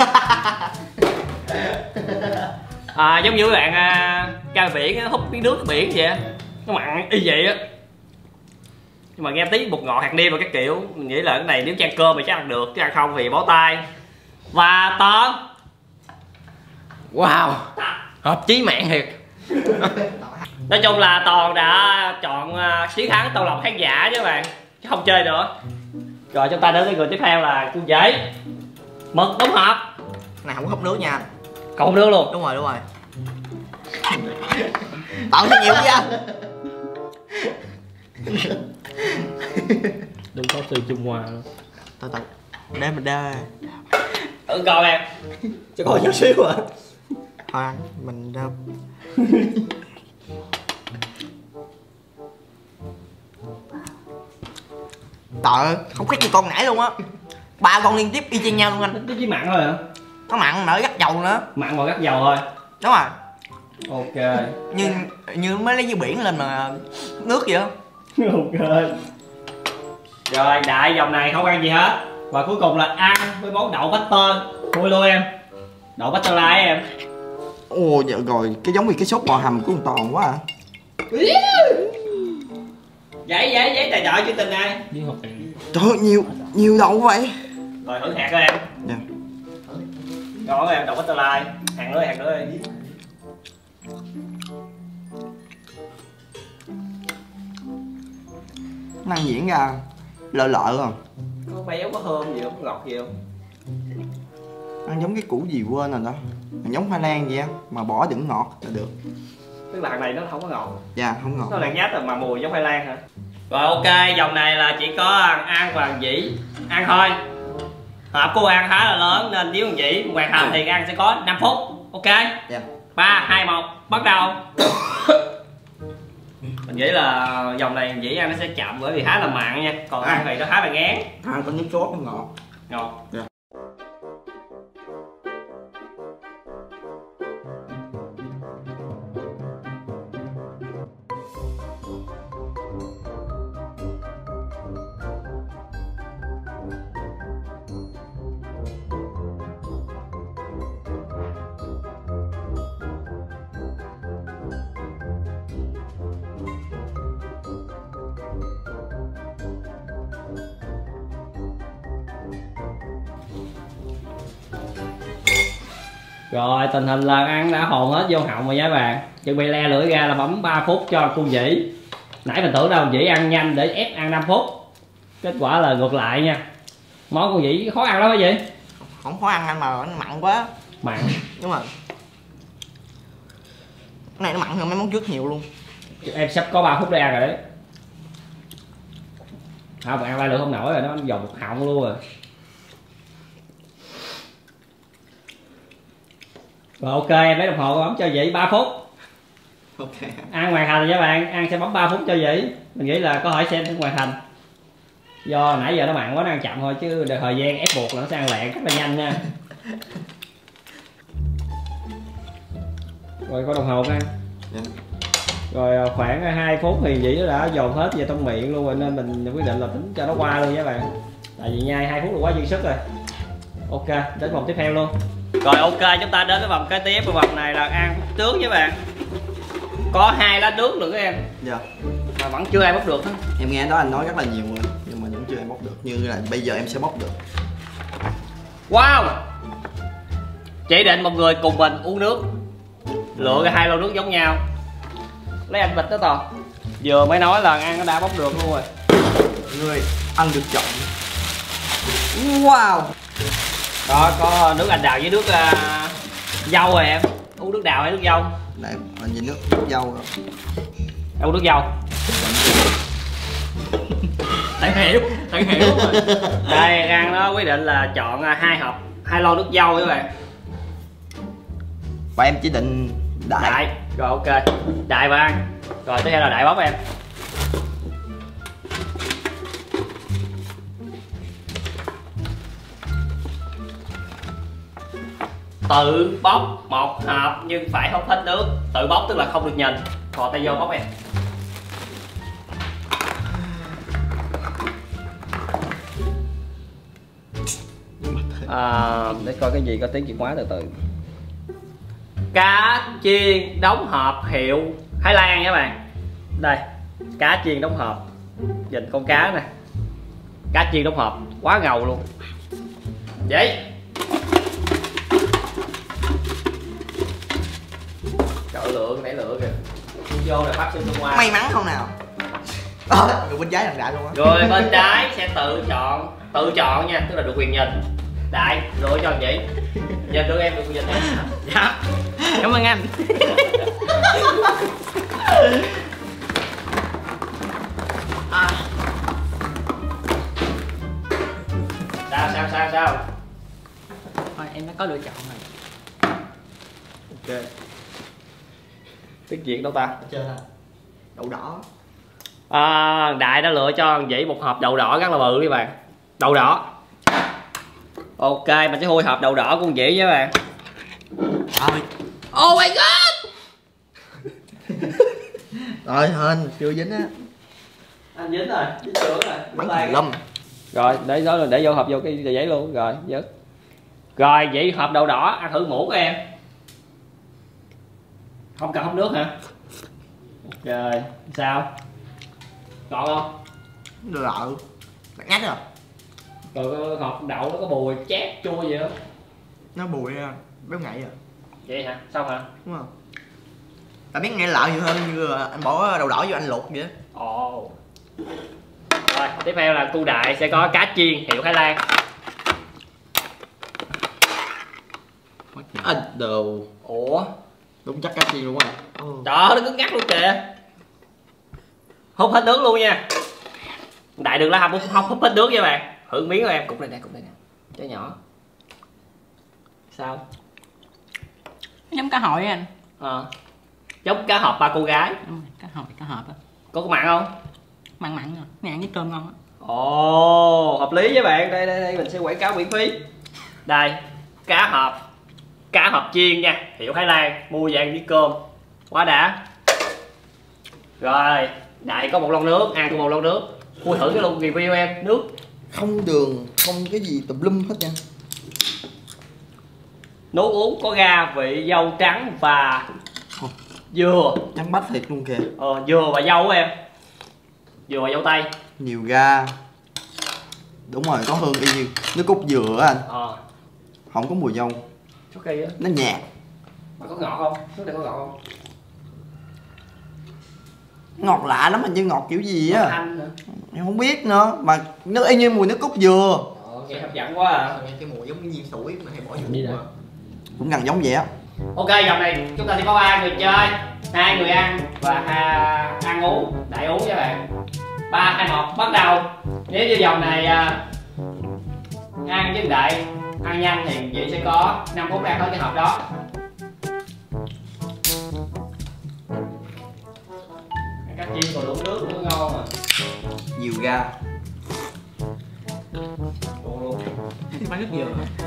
À, giống như các bạn à, ra biển á, húp miếng nước biển vậy á, nó mặn y vậy á. Nhưng mà nghe tí bột ngọt hạt nêm và các kiểu, mình nghĩ là cái này nếu chan cơm thì chắc ăn được, chứ ăn không thì bó tay. Và Toàn. Wow, hợp chí mạng thiệt. Nói chung là Toàn đã chọn uh, chiến thắng tàu lòng khán giả chứ các bạn, chứ không chơi nữa. Rồi chúng ta đến với người tiếp theo là cu dế mực đóng hộp. Này không có húp nước nha anh. Không nước luôn. Đúng rồi, đúng rồi. Tạo cho nhiều chứ anh. Đừng có từ Trung Hoa. Từ từ. Để mình đê. Thử coi em. Cho coi chút xíu à. Thôi anh, mình đê. Trời ơi, không khác gì con nãy luôn á. Ba con liên tiếp y chang nhau luôn anh. Nó chỉ mặn thôi hả? Nó mặn nở gắt dầu nữa. Mặn và gắt dầu thôi. Đúng rồi. Ok. Như như mới lấy dưa biển lên mà nước vậy đó. Ok. Rồi đại dòng này không ăn gì hết. Và cuối cùng là ăn với món đậu butter. Vui luôn em. Đậu butter lái em. Ồ dạ rồi, cái giống như cái sốt bò hầm của con Toàn quá à. Giấy giấy giấy tài trợ chương trình này. Trời ơi, nhiều nhiều đậu vậy. Rồi thử hạt đó em. Dạ. Ngon em, đậu butter lái. Hạt nữa, hạt nữa đi. Nó ăn diễn ra lợ lợ không? Có béo, có thơm gì không, có ngọt gì không? Ăn giống cái củ gì quên rồi đó. Ăn giống khoai lang vậy á, mà bỏ đừng ngọt là được. Tức là hạt này nó không có ngọt. Dạ, không ngọt. Nó là nhát rồi mà mùi giống khoai lang hả? Rồi ok, dòng này là chỉ có An và Dĩ ăn thôi. Hộp của An khá là lớn nên nếu Dĩ hoàn thành thì An sẽ có năm phút. Ok? Dạ. ba, hai, một, bắt đầu. Mình nghĩ là dòng này Dĩ ăn nó sẽ chậm bởi vì khá là mặn nha. Còn An thì nó khá là ngán. Ăn có nước sốt nó ngọt. Ngọt. Dạ. Rồi tình hình là ăn đã hồn hết vô họng rồi nha các bạn. Chuẩn bị le lưỡi ra là bấm ba phút cho cô Dĩ. Nãy mình tưởng đâu Dĩ ăn nhanh để ép ăn năm phút. Kết quả là ngược lại nha. Món cô Dĩ khó ăn lắm hả Dĩ? Không khó ăn anh mà nó mặn quá. Mặn. Đúng rồi. Cái này nó mặn hơn mấy món trước nhiều luôn. Em sắp có ba phút để ăn rồi đấy. Không, ăn ba lượt không nổi rồi, nó dồn một họng luôn rồi. Rồi ok, em lấy đồng hồ bấm cho Dĩ ba phút. Ok. Ăn hoàn thành rồi các bạn, ăn sẽ bấm ba phút cho Dĩ. Mình nghĩ là có hỏi xem hoàn thành. Do nãy giờ nó mặn quá nó ăn chậm thôi chứ thời gian ép buộc là nó sẽ ăn lẹ rất là nhanh nha. Rồi có đồng hồ ăn. Dạ. Rồi khoảng hai phút thì Dĩ nó đã dồn hết về trong miệng luôn rồi nên mình quyết định là tính cho nó qua luôn nha các bạn. Tại vì nhai hai phút là quá dư sức rồi. Ok, đến vòng tiếp theo luôn. Rồi ok, chúng ta đến với vòng kế tiếp. Vòng này là ăn trước với bạn. Có hai lá nước nữa các em. Dạ. Mà vẫn chưa ai bóc được hết. Em nghe đó anh nói rất là nhiều rồi, nhưng mà vẫn chưa em bóc được. Như là bây giờ em sẽ bóc được. Wow. Chỉ định một người cùng mình uống nước. Lựa cái hai lon nước giống nhau. Lấy anh bịch đó Toàn. Vừa mới nói là ăn nó đã bóc được luôn rồi. Người ăn được chọn. Wow. Đó có nước anh đào với nước uh, dâu rồi em. Uống nước đào hay nước dâu? Đây, anh nhìn nước, nước dâu rồi. Em uống nước dâu. Tận hiểu, tận hiểu rồi. Đây An nó quyết định là chọn hai hộp hai lon nước dâu các bạn. Và em chỉ định đại. Đại. Rồi ok. Đại và An. Rồi tiếp theo là Đại bóc em. Tự bóc một hộp nhưng phải hút hết nước. Tự bóc tức là không được nhìn. Thò tay vô bóc em. À, để coi cái gì có tiếng chìa khóa từ từ. Cá chiên đóng hộp hiệu Thái Lan nha các bạn. Đây, cá chiên đóng hộp. Nhìn con cá nè. Cá chiên đóng hộp, quá ngầu luôn. Vậy. Trời lượng, nãy lựa kìa. Vô là phát sinh tương hoa. May mắn không nào? Ờ, người bên trái thằng Đại luôn á. Rồi bên trái sẽ tự chọn, tự chọn nha, tức là được quyền nhìn. Đại, lựa cho vậy. Nhìn được em được quyền nhìn nha. Dạ. Cảm ơn anh. À. Sao sao sao sao? Thôi em đã có lựa chọn rồi. Ok. Tiếng Việt đâu ta? Chơi ha. Đậu đỏ. À, Đại đã lựa cho Vĩ một hộp đậu đỏ rất là bự đi bạn. Đậu đỏ. Ok, mình sẽ khui hộp đậu đỏ của con Vĩ với bạn. Rồi. Oh my god. Rồi hên chưa dính á. Anh dính rồi, dính trưởng rồi. Bắn thằng Lâm. Rồi, để đó để vô hộp vô cái tờ giấy luôn, rồi, dứt. Rồi, Vĩ hộp đậu đỏ, ăn thử muỗng của em. Không cần hút nước hả? Rồi, sao? Còn không? Được rồi. Bạn ngắt rồi. Rồi hộp đậu nó có bùi chát chua gì đó. Nó bùi béo ngậy rồi. Vậy hả? Xong hả? Đúng không? Ta biết nghe lợ nhiều hơn như anh bỏ đậu đỏ vô anh luộc vậy đó. Ồ. Rồi, tiếp theo là cu Đại sẽ có cá chiên hiệu Thái Lan. Anh đồ. Ủa? Đúng chắc cá chiên luôn á. Trời ơi, nó cứng ngắt luôn kìa. Hút hết nước luôn nha. Đại đừng lá hấp không hút hết nước nha bạn. Thử miếng của em, cục này nè, cục này nè. Trái nhỏ. Sao? Giống cá hồi anh. Ờ. Giống cá hộp ba cô gái. Đúng rồi, cá hồi, cá hộp á. Có có mặn không? Mặn mặn rồi, nó ăn với cơm ngon á. Ồ, hợp lý với bạn. Đây đây đây mình sẽ quảng cáo miễn phí. Đây, cá hộp. Cá hộp chiên nha, hiệu Thái Lan, mua về ăn với cơm. Quá đã. Rồi, Đại có một lon nước, ăn có một lon nước. Khui thử cái luôn review em, nước. Không đường, không cái gì tùm lum hết nha. Nước uống có ga vị dâu trắng và dừa. Trắng bách thiệt luôn kìa. Ờ, dừa và dâu em. Dừa và dâu tây. Nhiều ga. Đúng rồi, có hương y như nước cốt dừa á anh. Ờ. Không có mùi dâu. Chút kỳ á. Nó nhạt. Mà có ngọt không? Nước này có ngọt không? Ngọt lạ lắm, hình như ngọt kiểu gì á. Thanh nữa. Em không biết nữa, mà nó y như mùi nước cốt dừa. Ờ, nghe hấp dẫn quá à. Nghe cái mùi giống như viên sủi mà hay bỏ vô Đi mua đã. à. Cũng gần giống vậy á. Ok, dòng này chúng ta sẽ có ba người chơi, hai người ăn và ha, ăn uống, Đại uống với bạn. Ba hai một bắt đầu. Nếu như dòng này à, ăn với Đại ăn nhanh thì chị sẽ có năm phút ra hết cái hộp đó. Cá chiên còn đủ nước nữa ngon mà. Nhiều ga. Luôn luôn. Bán nước dừa.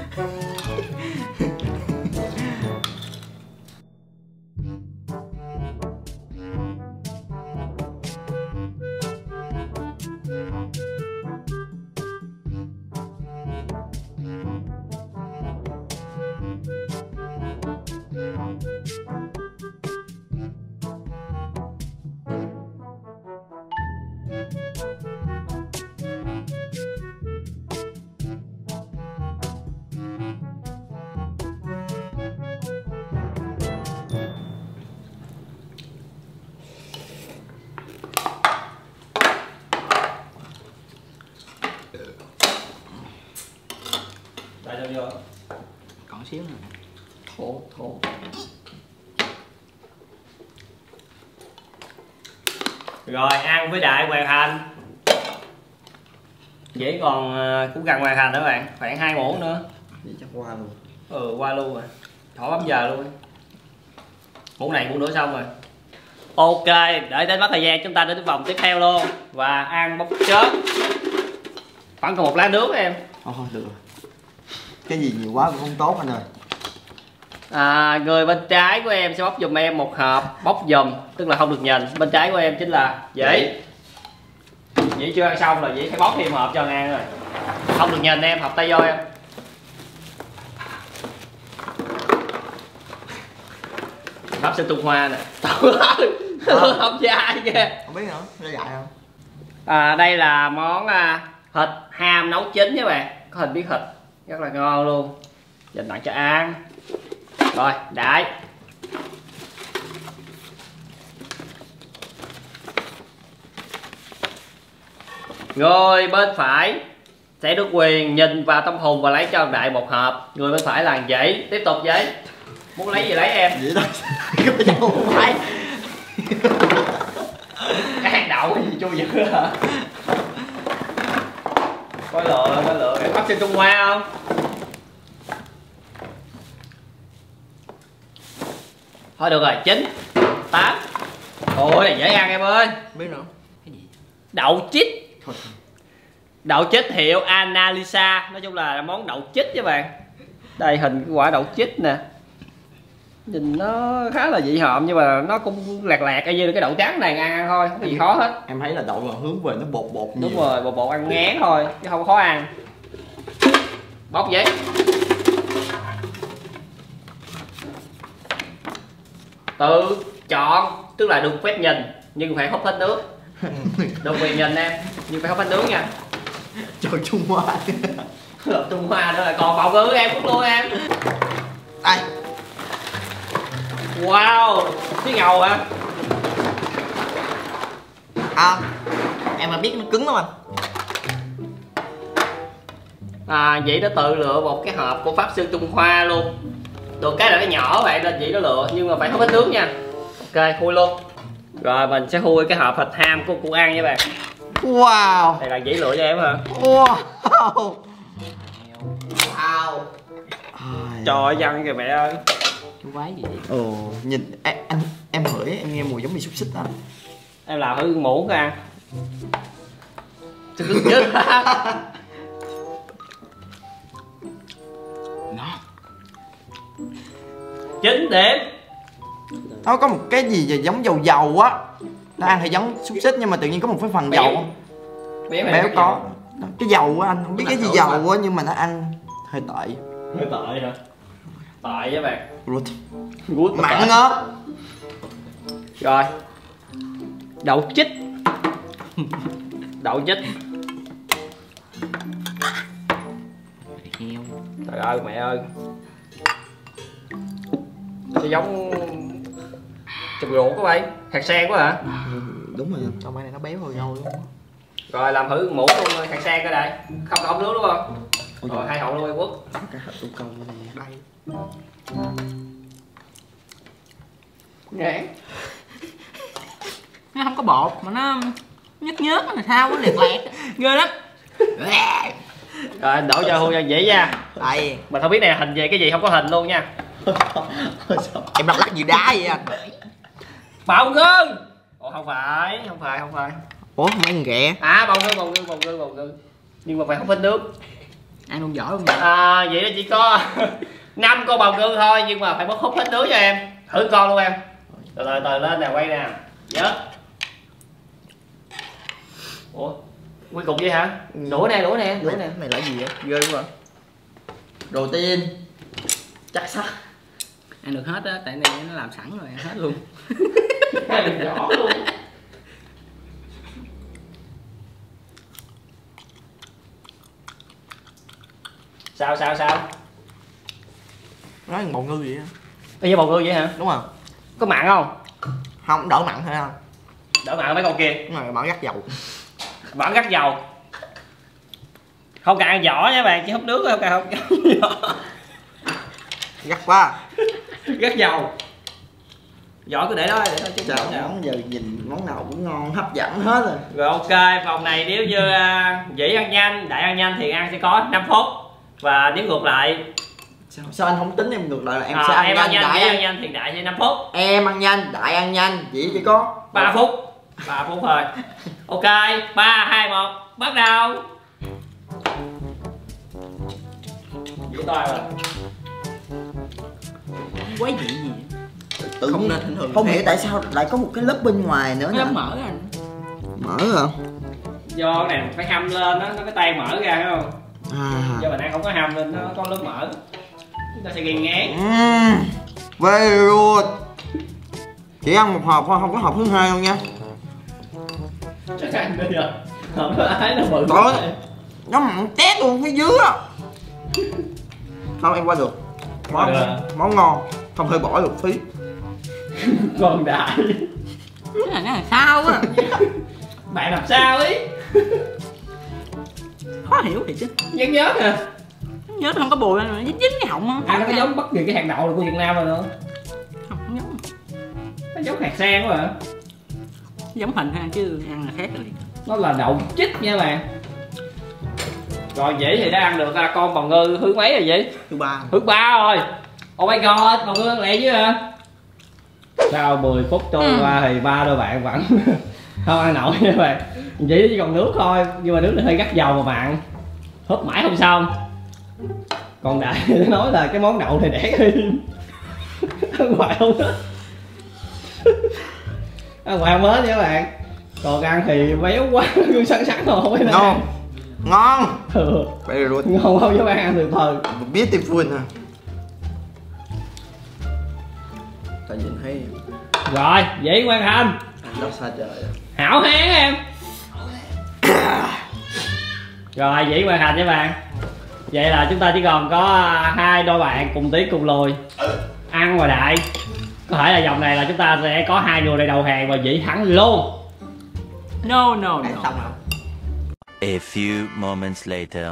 Đại cho vô. Còn xíu nữa. Thổ, thổ. Rồi ăn với Đại hoàn thành. Dĩ còn cũng gần hoàn thành đó bạn, khoảng hai muỗng nữa. Vậy chắc qua luôn. Ừ, qua luôn rồi. Khỏi bấm giờ luôn. Muỗng này cũng nữa xong rồi. Ok, để đến mất thời gian chúng ta đến vòng tiếp theo luôn. Và ăn bốc chớp. Khoảng còn một lá nước em. Thôi thôi được rồi. Cái gì nhiều quá cũng không tốt anh ơi. À, người bên trái của em sẽ bóc giùm em một hộp bóc giùm, tức là không được nhìn. Bên trái của em chính là Dĩ. Dĩ chưa ăn xong rồi, Dĩ phải bóc thêm hộp cho anh ăn rồi. Không được nhìn em, hộp tay vô em. Pháp sư Trung Hoa nè. Không dai kìa. Không biết nữa, nó dại không? À, đây là món à, thịt ham nấu chín các bạn. Có hình biết thịt rất là ngon luôn. Dành tặng cho An. Rồi, đãi. Người bên phải sẽ được quyền nhìn vào trong thùng và lấy cho Đại một hộp. Người bên phải là Dĩ. Tiếp tục Dĩ. Muốn lấy gì lấy em. Vậy đó. Không phải. Cái hạt đậu cái gì chua dữ hả? Có lựa, có lựa. Em bắt trên Trung Hoa không? Thôi được rồi, chín, tám. Ôi này dễ ăn em ơi. Biết nữa. Cái gì? Đậu chích. Thôi. Đậu chích hiệu Annalisa. Nói chung là món đậu chích các bạn. Đây hình quả đậu chích nè. Nhìn nó khá là dị hợm nhưng mà nó cũng lẹt lẹt như cái đậu trắng này ăn, ăn thôi, không có gì khó hết. Em thấy là đậu là hướng về nó bột bột nhiều. Đúng rồi, bột bột ăn ngán thôi chứ không khó ăn. Bóc giấy. Tự chọn, tức là được phép nhìn nhưng phải húp hết nước. Được quyền nhìn em nhưng phải húp hết nước nha. Trời Trung Hoa. Lột Trung Hoa nữa là còn bầu ngư em cũng luôn em. Đây. Wow, cái ngầu hả? À, em mà biết nó cứng lắm anh. À, vậy đó tự lựa một cái hộp của Pháp sư Trung Hoa luôn. Được cái là nó nhỏ vậy nên vậy đó lựa nhưng mà phải húp hết nước nha. Ok, khui luôn. Rồi mình sẽ khui cái hộp thịt ham của cô ăn nha bạn. Wow. Đây là dĩ lựa cho em hả? Wow. Wow. Trời ơi, dân kìa mẹ ơi. Chú quái gì vậy? Ồ, nhìn anh, anh em hửi em nghe mùi giống mì xúc xích anh. Em làm thử muỗng ra. Chứ cứng chết. Nó. chín điểm. Nó có một cái gì giống dầu dầu á. Nó ăn thì giống xúc xích nhưng mà tự nhiên có một cái phần Béo. dầu không? Béo, Béo có. Cái dầu á anh, không biết cái gì dầu á nhưng mà nó ăn hơi tệ. hơi tệ hả? Tệ với bạn. Good. Good Mặn ngớt. Rồi. Đậu chích. Đậu chích. Heo. Trời ơi mẹ ơi. Nó giống chùm ruột các bạn. Hạt sen quá hả? Ừ, đúng rồi, trong này nó béo hồi nhau đúng không? Rồi làm thử muỗng luôn hạt sen coi đây. Không cộng nước đúng không? Ôi Rồi hai hậu luôn Quốc. cái hạt thủ công này đây. Ngán. Nó không có bột mà nó nhớt nhớt là sao, nó liệt lẹt ghê lắm. Rồi anh đổ cho Hương cho dễ nha. Đây. Mình không biết này là hình gì, cái gì không có hình luôn nha. Em đọc lắc gì đá vậy anh? Bầu ngư. Ồ không phải, không phải, không phải. Ủa không ăn ghẹ. À bầu ngư, bầu ngư, bầu ngư, bầu ngư. Nhưng mà phải không hết nước. Ăn luôn giỏi luôn. À vậy đó chỉ có năm con bầu ngư thôi nhưng mà phải mất hút hết nước cho em. Thử con luôn em. Từ từ từ lên nè, quay nè. Vớt. Ủa? Cuối cùng vậy hả? Đũa nè, đũa nè, đũa nè. Cái này là gì vậy? Ghê quá. Đầu tiên chắc sắc. Ăn được hết á, tại này nó làm sẵn rồi, ăn hết luôn. Cái đừng nhỏ luôn. Sao sao sao? Nói bầu ngư vậy á. Bây giờ bầu ngư vậy hả? Đúng không? Có mặn không? Không, đỡ mặn thôi không? Đỡ mặn mấy con kia. Đúng rồi, bảo gắt dầu. Vẫn gắt dầu. Không cần ăn vỏ nha bạn, chỉ hút nước thôi, không cần không. Gắt quá. Gắt dầu. Giỏi cứ để đó để thôi chứ Chào món nào. món giờ nhìn món nào cũng ngon hấp dẫn hết rồi. Rồi ok, vòng này nếu như uh, Vĩ ăn nhanh, Đại ăn nhanh thì ăn sẽ có năm phút. Và nếu ngược lại Sao, sao anh không tính em ngược lại là em à, sẽ ăn em nhanh, ăn nhanh, Đại Vĩ ăn ăn nhanh thì Đại sẽ năm phút. Em ăn nhanh, Đại ăn nhanh, chỉ chỉ có ba phút. ba phút thôi. Ok, ba hai một bắt đầu. Vĩ to rồi. Quái dị gì? tự Không nhiên- nên ảnh hưởng không thế. hiểu tại sao lại có một cái lớp bên ngoài nữa Nó nè. mở anh. Mở hả? Do cái này phải hâm lên đó, nó cái tay mở ra phải không? À. Do mình ăn không có hâm nên nó có lớp mở. Chúng ta sẽ ghiền ngán. Uhm, very good. Chỉ ăn một hộp thôi, không có hộp thứ hai đâu nha. Chắc ăn bây giờ. Không có ai nó bự. Trời ơi, nó mặn tét luôn phía dưới á. Không em qua được. Món, Được. món ngon, không hơi bỏ được phí. Còn Đại. Cái này nó làm sao á? Bạn làm sao ấy? Khó hiểu thiệt chứ. Nhớ nhớ nè. Nhớ không có bùi nó dính dính cái họng không? À nó có giống bất kỳ cái hạt đậu nào của Việt Nam rồi nữa. Không, không giống. Nó giống hạt sen quá à. Giống hình ha chứ ăn là khác rồi. Nó là đậu chích nha bạn. Rồi Vĩ thì đã ăn được à, con bào ngư thứ mấy rồi Vĩ? Thứ ba. Thứ ba rồi. Oh my god, bào ngư ăn lẹ chứ hả? Sau mười phút trôi Ừ. qua thì ba đôi bạn vẫn không ăn nổi nha bạn. Vĩ chỉ còn nước thôi, nhưng mà nước này hơi gắt dầu mà bạn. Húp mãi không xong. Còn Đại nó nói là cái món đậu này để im. Ăn hoài không hết. Ăn hoài không hết nha các bạn. Còn ăn thì béo quá, cứ sẵn sẵn rồi không phải nên Ngon. ăn. Ngon. Ừ. Very good. Ngon không, các bạn ăn từ từ. Beautiful ha. Tại nhìn thấy Rồi, Vĩ hoàn thành. nó xa trời. Hảo hán em. Rồi, Vĩ hoàn thành các bạn. Vậy là chúng ta chỉ còn có hai đôi bạn cùng tiến cùng lùi. Ăn và Đại. Có thể là vòng này là chúng ta sẽ có hai người này đầu hàng và Vĩ thắng luôn. No no Ăn no. xong rồi. A few moments later.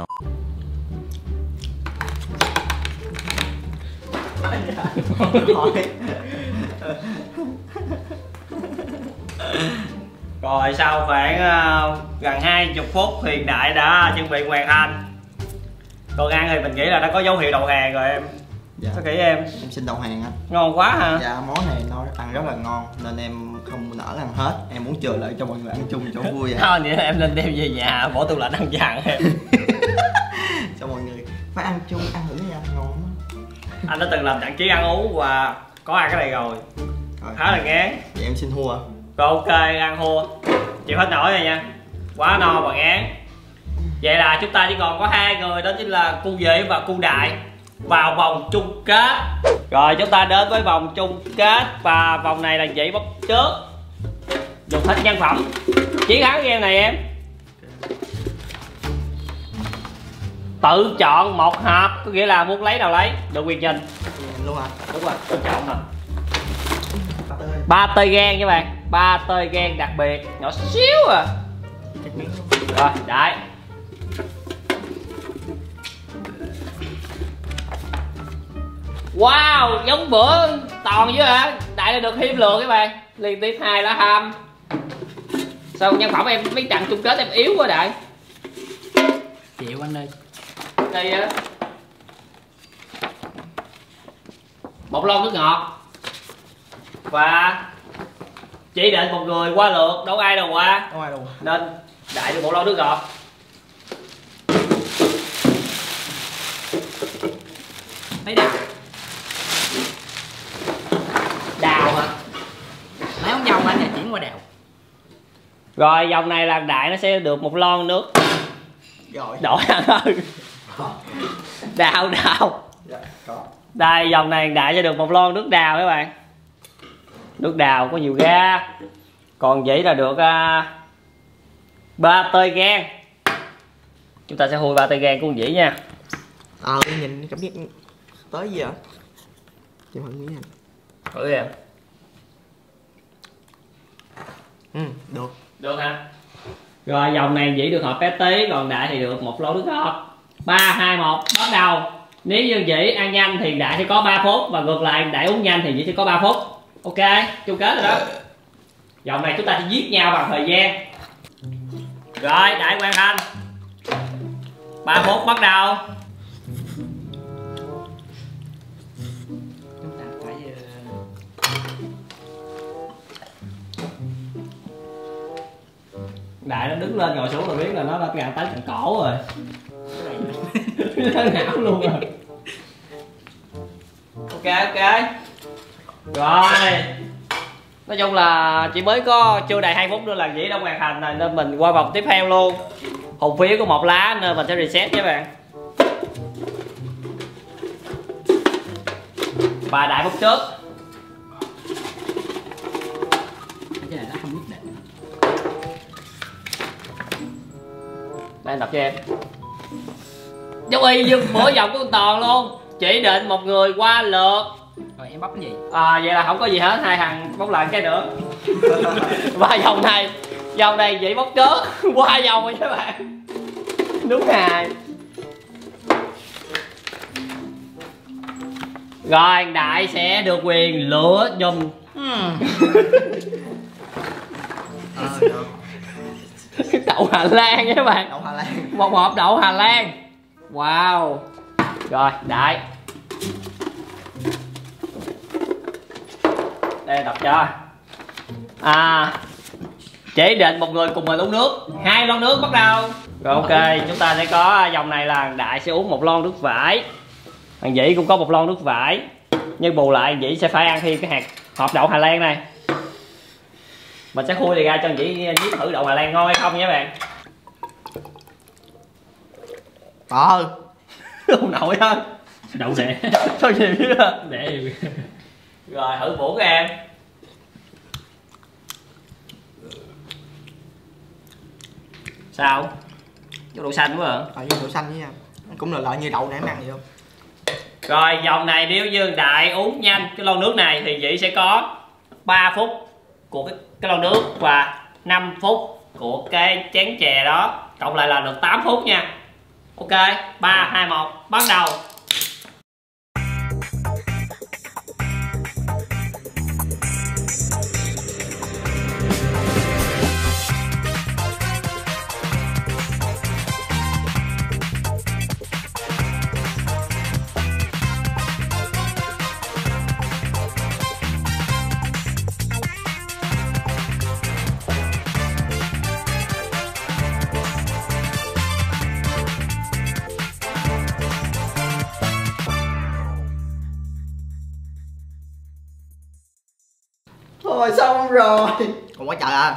Rồi sau khoảng uh, gần hai mươi phút thì Đại đã chuẩn bị hoàn thành. Còn ăn thì mình nghĩ là đã có dấu hiệu đầu hàng rồi em. Dạ. Sao kỹ em? Em xin đầu hàng anh. Ngon quá hả? Dạ món này nó ăn rất là ngon nên em không nỡ ăn hết. Em muốn chờ lại cho mọi người ăn chung cho vui vậy. Thôi vậy là em nên đem về nhà bỏ tủ lạnh ăn dặn em. Cho mọi người phải ăn chung, ăn thử nha, ngon lắm. Anh đã từng làm đăng ký ăn uống và có ăn cái này rồi. Rồi, Khá là ngán. vậy em xin thua. Rồi ok, ăn thua. Chịu hết nổi rồi nha. Quá no và ngán. Vậy là chúng ta chỉ còn có hai người, đó chính là cu Vĩ và cu Đại vào vòng chung kết. Rồi chúng ta đến với vòng chung kết và vòng này là Vĩ bóc trước. Dùng hết nhân phẩm. Chiến thắng game này em. Tự chọn một hộp, có nghĩa là muốn lấy nào lấy, được quyền nhìn. Luôn hả? Đúng rồi, tự chọn mà. Ba tơi gan các bạn, ba tơi gan đặc biệt, nhỏ xíu à. Rồi, Đại. Wow, giống bữa toàn chứ hả? Đại đã được hiếm lừa các bạn. Liên tiếp hai lá ham. Sao nhân phẩm em mấy trận chung kết em yếu quá Đại? Chịu anh ơi. Đây á. Một lon nước ngọt. Và chỉ định một người qua lượt, đâu ai đâu qua. Đâu ai đâu. Nên Đại được một lon nước ngọt. Thấy đào. Đào hả? Mấy ông dâu anh là chuyển qua đào. Rồi vòng này là Đại nó sẽ được một lon nước. Rồi. Đổi ăn hơn. Đào đào. Dạ, có. Đây vòng này Đại sẽ được một lon nước đào các bạn. Nước đào có nhiều ga. Còn Vĩ là được uh, ba tơi gan. Chúng ta sẽ hôi ba tơi gan của Vĩ nha. Ờ, em nhìn cảm giác tới gì ạ? Chị hỏi miếng anh. Thử em. Ừ, được. Được hả? Rồi vòng này Vĩ được hộp bé tí, còn Đại thì được một lon nước ngọt. Ba hai một bắt đầu. Nếu như Vĩ ăn nhanh thì Đại sẽ có ba phút, và ngược lại Đại uống nhanh thì Vĩ sẽ có ba phút. Ok, chung kết rồi đó. Vòng này chúng ta chỉ giết nhau bằng thời gian. Rồi, đại hoàn thành. ba phút bắt đầu. Chúng ta phải Đại nó đứng lên ngồi xuống là biết là nó đã gần tới cận cổ rồi. Nó não luôn rồi. Ok ok. Rồi. Nói chung là chỉ mới có chưa đầy hai phút nữa là dĩ đã hoàn thành rồi, nên mình qua vòng tiếp theo luôn. Hồn phiếu có một lá nên mình sẽ reset các bạn. Và đại phút trước. cái này nó không quyết định. Đây đọc cho em. Giống y như bữa vòng của con Toàn luôn. Chỉ định một người qua lượt. Rồi em bóc cái gì? À vậy là không có gì hết, hai thằng bóc lại cái nữa. Qua vòng này, vòng này vậy bóc trước. Qua vòng rồi các bạn. Đúng rồi. Rồi Đại sẽ được quyền lựa giùm. Ờ, được. Đậu Hà Lan nha các bạn. Đậu Hà Lan. Một hộp đậu Hà Lan. Wow. Rồi Đại. Đây đọc cho. À, chỉ định một người cùng mình uống nước. Hai lon nước bắt đầu. Rồi ok, chúng ta sẽ có dòng này là Đại sẽ uống một lon nước vải. Thằng Vĩ cũng có một lon nước vải. Nhưng bù lại Vĩ sẽ phải ăn thêm cái hạt hộp đậu Hà Lan này. Mình sẽ khui này ra cho thằng Vĩ nếm thử đậu Hà Lan ngon hay không nha các bạn. Ờ. Không nổi thôi. Đậu rẻ. Sao gì biết à? Để Rồi thử muỗng các em. Sao? Chút đậu xanh quá hả? Ờ, như đậu xanh với nha. Cũng là loại như đậu nãy em ăn vậy không? Rồi vòng này nếu như Đại uống nhanh cái lon nước này thì Vĩ sẽ có ba phút của cái, cái lon nước và năm phút của cái chén chè đó. Cộng lại là được tám phút nha. Ok, ba, hai, một, bắt đầu. Thôi xong rồi. Còn quá trời à.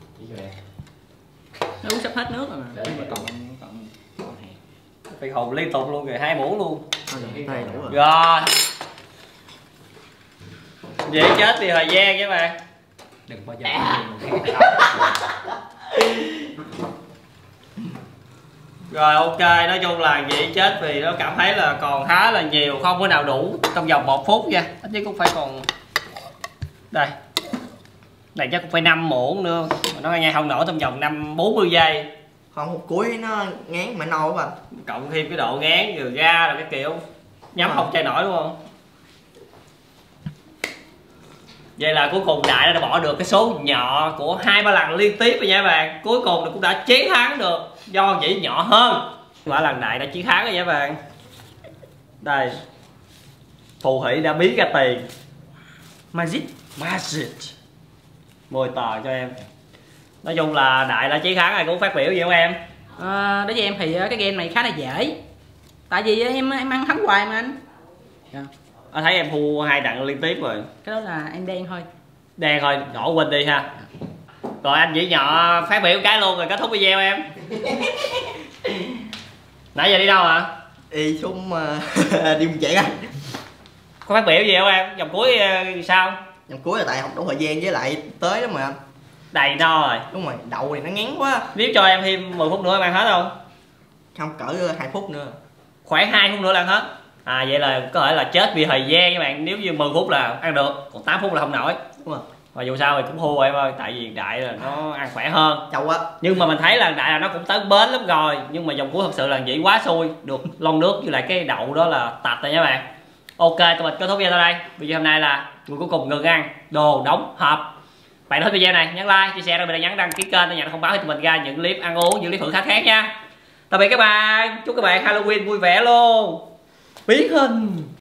Nó uống sắp hết nước rồi mà. để mà còn còn còn hẹn. Phải hồn liên tục luôn rồi, hai muỗng luôn. Thôi rồi, đây đủ rồi. Rồi. Vậy chết thì thời gian các bạn. Đừng bao giờ Rồi ok, nói chung là vậy chết vì nó cảm thấy là còn khá là nhiều, không có nào đủ trong vòng một phút nha. Ít nhất cũng phải còn. Đây. Này chắc cũng phải năm muỗng nữa. Mà nó nghe không nổi trong vòng năm bốn mươi giây. Không, một cuối nó ngán mà no quá. Cộng thêm cái độ ngán rồi ra rồi cái kiểu nhắm không chai nổi đúng không? Vậy là cuối cùng Đại đã bỏ được cái số nhỏ của hai ba lần liên tiếp rồi nha các bạn. Cuối cùng cũng đã chiến thắng được do Vĩ nhỏ hơn. Quả lần Đại đã chiến thắng rồi nha các bạn. Đây. Phù thủy đã biến ra tiền. Magic. Magic. mười tờ cho em. Nói chung là Đại đã chiến thắng, ai cũng phát biểu gì không em? À, đối với em thì cái game này khá là dễ. Tại vì em em ăn thắng hoài mà anh. Anh à, thấy em thua hai trận liên tiếp rồi. Cái đó là em đen thôi. Đen thôi, đổ quên đi ha. Rồi anh Vĩ nhỏ phát biểu cái luôn rồi kết thúc video em. Nãy giờ đi đâu hả? Đi xuống uh, đi một chạy anh. Có phát biểu gì không em? Vòng cuối uh, sao? Vòng cuối là tại không đủ thời gian với lại tới đó mà anh. Đầy no rồi. Đúng rồi, đậu này nó ngán quá. Nếu cho em thêm mười phút nữa em ăn hết không? Không, cỡ hai phút nữa. Khoảng hai phút nữa là ăn hết. À vậy là có thể là chết vì thời gian các bạn. Nếu như mười phút là ăn được, còn tám phút là không nổi. Đúng rồi. Và dù sao thì cũng thua em ơi. Tại vì Đại là nó ăn khỏe hơn. Châu á. Nhưng mà mình thấy là Đại là nó cũng tới bến lắm rồi. Nhưng mà vòng cuối thật sự là Vĩ quá xui. Được lon nước với lại cái đậu đó là tạch rồi nha các bạn. Ok, tụi mình kết thúc video tại đây. Video hôm nay là người cuối cùng ngừng ăn đồ đóng hộp. Bạn thích video này nhấn like, chia sẻ, đặc biệt là nhấn đăng ký kênh để nhận thông báo khi tụi mình ra những clip ăn uống, những clip thử thách khác nha. Tạm biệt các bạn, chúc các bạn Halloween vui vẻ luôn. Biến hình.